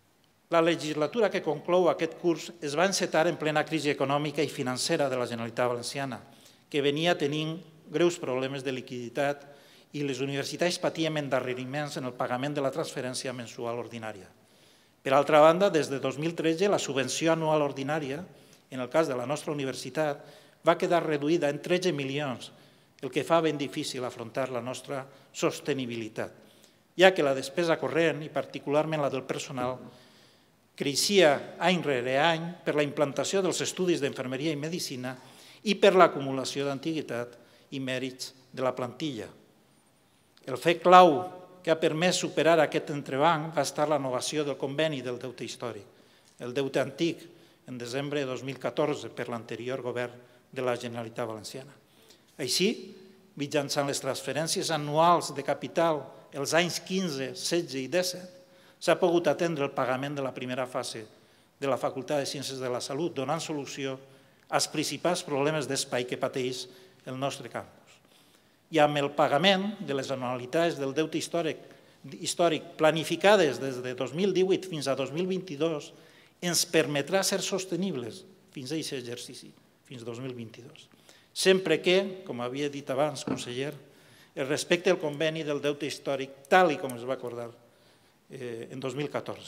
La legislatura que conclou aquest curs es va encetar en plena crisi econòmica i financera de la Generalitat Valenciana, que venia tenint greus problemes de liquiditat i les universitats patien endarreriments en el pagament de la transferència mensual ordinària. Per altra banda, des de 2013, la subvenció anual ordinària, en el cas de la nostra universitat, va quedar reduïda en 13 milions, el que fa ben difícil afrontar la nostra sostenibilitat, ja que la despesa corrent, i particularment la del personal, creixia any rere any per la implantació dels estudis d'infermeria i medicina i per l'acumulació d'antiguitat i mèrits de la plantilla. El fet clau que ha permès superar aquest entrebanc va estar la renovació del conveni del deute històric, el deute antic, en desembre de 2014 per l'anterior govern de la Generalitat Valenciana. Així, mitjançant les transferències anuals de capital els anys 15, 16 i 17, s'ha pogut atendre el pagament de la primera fase de la Facultat de Ciències de la Salut, donant solució als principals problemes d'espai que pateix el nostre campus. I amb el pagament de les anualitats del deute històric planificades des de 2018 fins a 2022 ens permetrà ser sostenibles fins a aquest exercici, fins a 2022. Sempre que, com havia dit abans, conseller, es respecti el conveni del deute històric tal com es va acordar en 2014.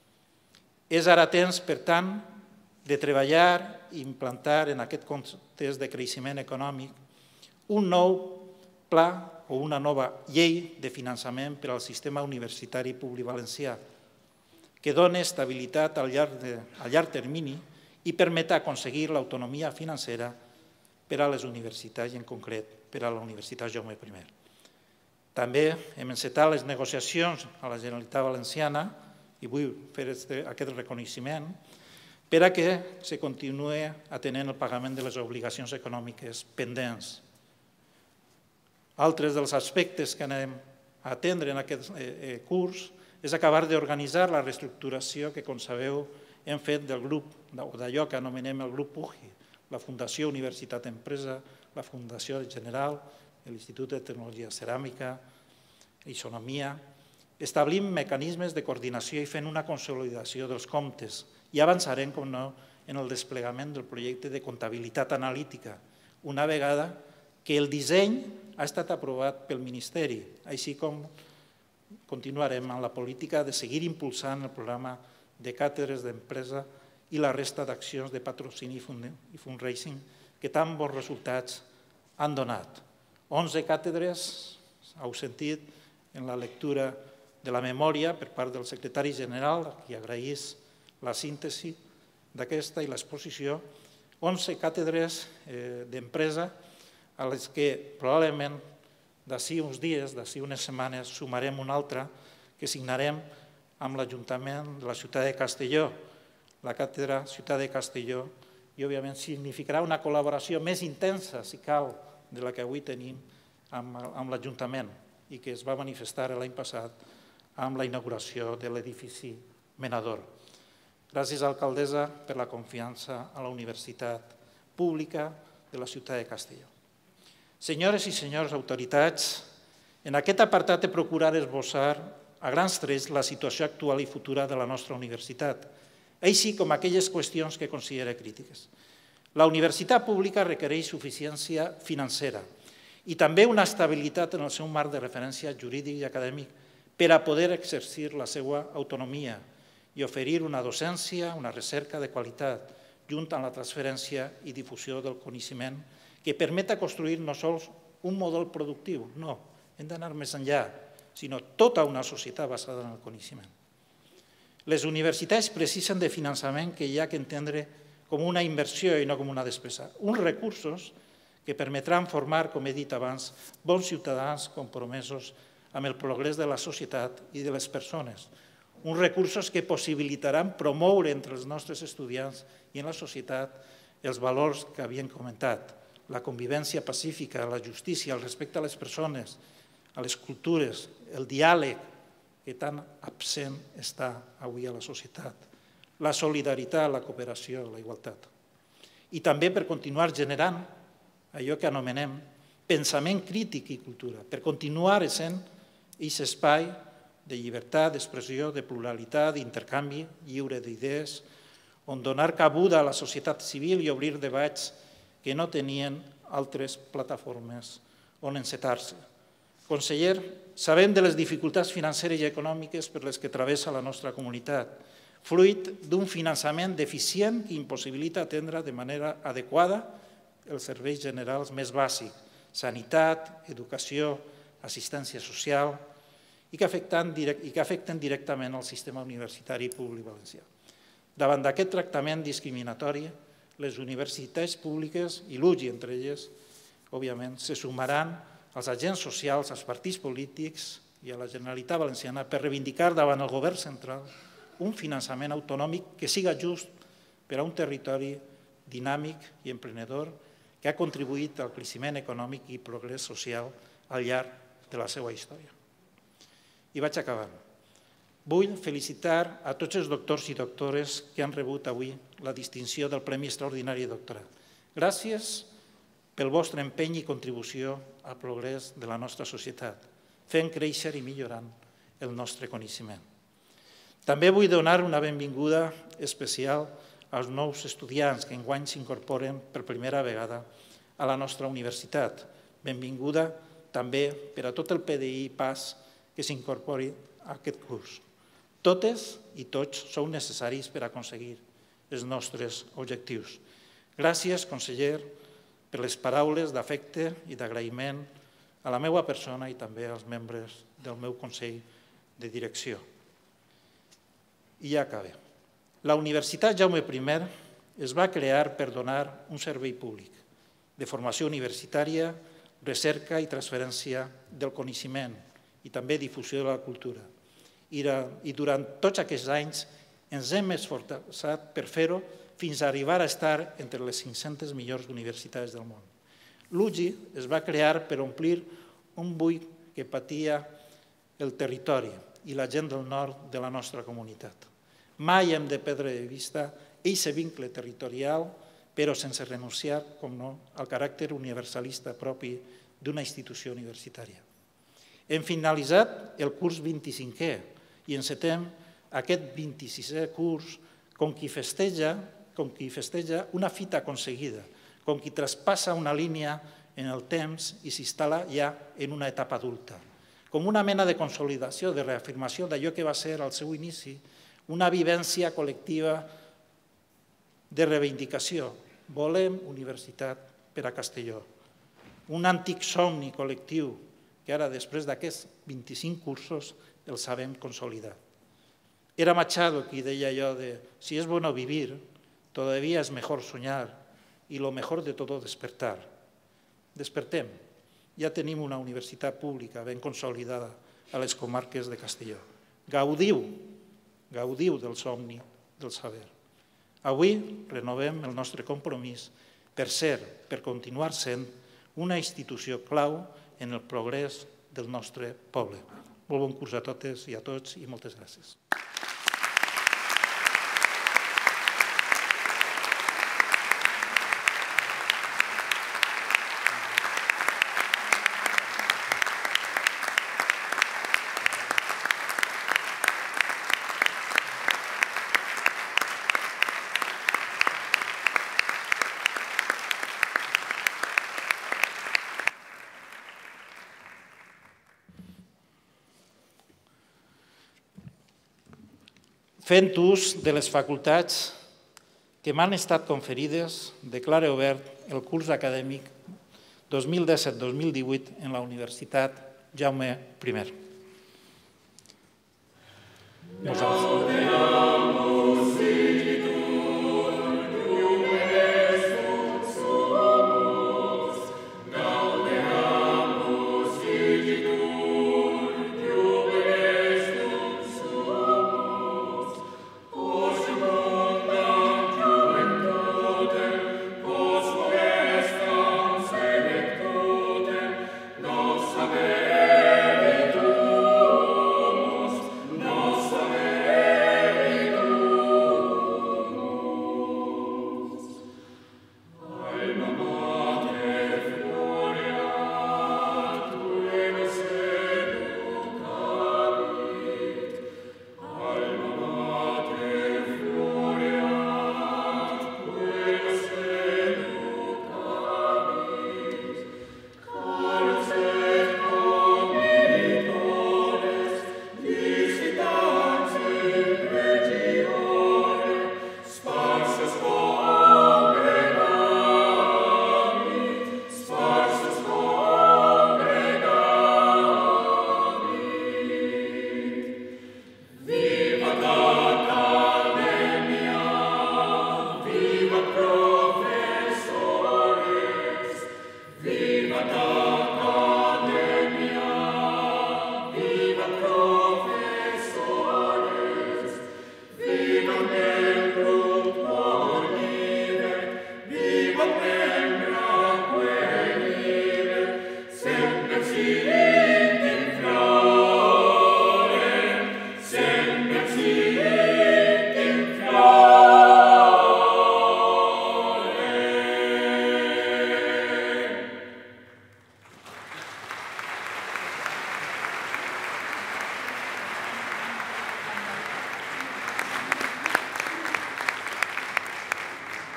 És ara temps, per tant, de treballar i implantar en aquest context de creixement econòmic un nou pla o una nova llei de finançament per al sistema universitari públic valencià que doni estabilitat a llarg termini i permeta aconseguir l'autonomia financera per a les universitats i en concret per a la Universitat Jaume I. També hem encetat les negociacions a la Generalitat Valenciana i vull fer aquest reconeixement per a que se continuï atenent el pagament de les obligacions econòmiques pendents. Altres dels aspectes que anem a atendre en aquest curs és acabar d'organitzar la reestructuració que, com sabeu, hem fet del grup, o d'allò que anomenem el grup PUGI, la Fundació Universitat Empresa, la Fundació General, l'Institut de Tecnologia Ceràmica, Isonomia, establint mecanismes de coordinació i fent una consolidació dels comptes. I avançarem, com no, en el desplegament del projecte de comptabilitat analítica, una vegada que el disseny ha estat aprovat pel Ministeri, així com continuarem amb la política de seguir impulsant el programa de càtedres d'empresa i la resta d'accions de patrocini i fundraising que tan bons resultats han donat. 11 càtedres, heu sentit en la lectura de la memòria per part del secretari general, a qui agraís la síntesi d'aquesta i l'exposició, 11 càtedres d'empresa a les que probablement d'ací uns dies, d'ací unes setmanes, sumarem una altra que signarem amb l'Ajuntament de la ciutat de Castelló, la càtedra Ciutat de Castelló, i òbviament significarà una col·laboració més intensa, si cal, de la que avui tenim amb l'Ajuntament i que es va manifestar l'any passat amb la inauguració de l'edifici Menador. Gràcies, alcaldessa, per la confiança a la Universitat Pública de la ciutat de Castelló. Senyores i senyors autoritats, en aquest apartat he procurat esbossar a grans trets la situació actual i futura de la nostra universitat, així com aquelles qüestions que considera crítiques. La universitat pública requereix suficiència financera i també una estabilitat en el seu marc de referència jurídic i acadèmic per a poder exercir la seva autonomia i oferir una docència, una recerca de qualitat, junt amb la transferència i difusió del coneixement que permeta construir no sols un model productiu, no, hem d'anar més enllà, sinó tota una societat basada en el coneixement. Les universitats precisen de finançament que hi ha que entendre com una inversió i no com una despesa. Uns recursos que permetran formar, com he dit abans, bons ciutadans compromesos amb el progrés de la societat i de les persones. Uns recursos que possibilitaran promoure entre els nostres estudiants i en la societat els valors que havíem comentat, la convivència pacífica, la justícia, el respecte a les persones, a les cultures, el diàleg, que tan absent està avui a la societat, la solidaritat, la cooperació, la igualtat. I també per continuar generant allò que anomenem pensament crític i cultura, per continuar sent aquest espai de llibertat d'expressió, de pluralitat, d'intercanvi lliure d'idees, on donar cabuda a la societat civil i obrir debats que no tenien altres plataformes on encetar-se. Conseller, sabem de les dificultats financeres i econòmiques per les que travessa la nostra comunitat, fruit d'un finançament deficient que impossibilita atendre de manera adequada els serveis generals més bàsics, sanitat, educació, assistència social, i que afecten directament el sistema universitari públic valencià. Davant d'aquest tractament discriminatori, les universitats públiques, i l'UGI entre elles, òbviament, se sumaran als agents socials, als partits polítics i a la Generalitat Valenciana per reivindicar davant el govern central un finançament autonòmic que siga just per a un territori dinàmic i emprenedor que ha contribuït al creixement econòmic i progrés social al llarg de la seva història. I vaig acabant. Vull felicitar a tots els doctors i doctores que han rebut avui la distinció del Premi Extraordinari de Doctorat. Gràcies pel vostre empeny i contribució al progrés de la nostra societat, fent créixer i millorant el nostre coneixement. També vull donar una benvinguda especial als nous estudiants que enguany s'incorporen per primera vegada a la nostra universitat. Benvinguda també per a tot el PDI i PAS que s'incorpori a aquest curs. Totes i tots sou necessaris per aconseguir els nostres objectius. Gràcies, conseller, per les paraules d'afecte i d'agraïment a la meva persona i també als membres del meu Consell de Direcció. I ja acabem. La Universitat Jaume I es va crear per donar un servei públic de formació universitària, recerca i transferència del coneixement i també difusió de la cultura. I durant tots aquests anys ens hem esforçat per fer-ho fins a arribar a estar entre les 500 millors universitats del món. L'UGI es va crear per omplir un buit que patia el territori i la gent del nord de la nostra comunitat. Mai hem de perdre de vista aquest vincle territorial, però sense renunciar, com no, al caràcter universalista propi d'una institució universitària. Hem finalitzat el curs 25è i encetem aquest 26è curs com qui festeja una fita aconseguida, com qui traspassa una línia en el temps i s'instal·la ja en una etapa adulta, com una mena de consolidació, de reafirmació d'allò que va ser al seu inici una vivència col·lectiva de reivindicació. Volem universitat per a Castelló. Un antic somni col·lectiu que ara, després d'aquests 25 cursos, el sabem consolidar. Era Machado qui deia allò de «Si es bueno vivir, todavía es mejor soñar y lo mejor de todo despertar». Despertem. Ja tenim una universitat pública ben consolidada a les comarques de Castelló. Gaudiu del somni del saber. Avui renovem el nostre compromís per continuar sent una institució clau en el progrés del nostre poble. Molt bon curs a totes i a tots i moltes gràcies. Fent ús de les facultats que m'han estat conferides, declare obert el curs acadèmic 2017-2018 en la Universitat Jaume I.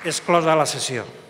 És closa la sessió.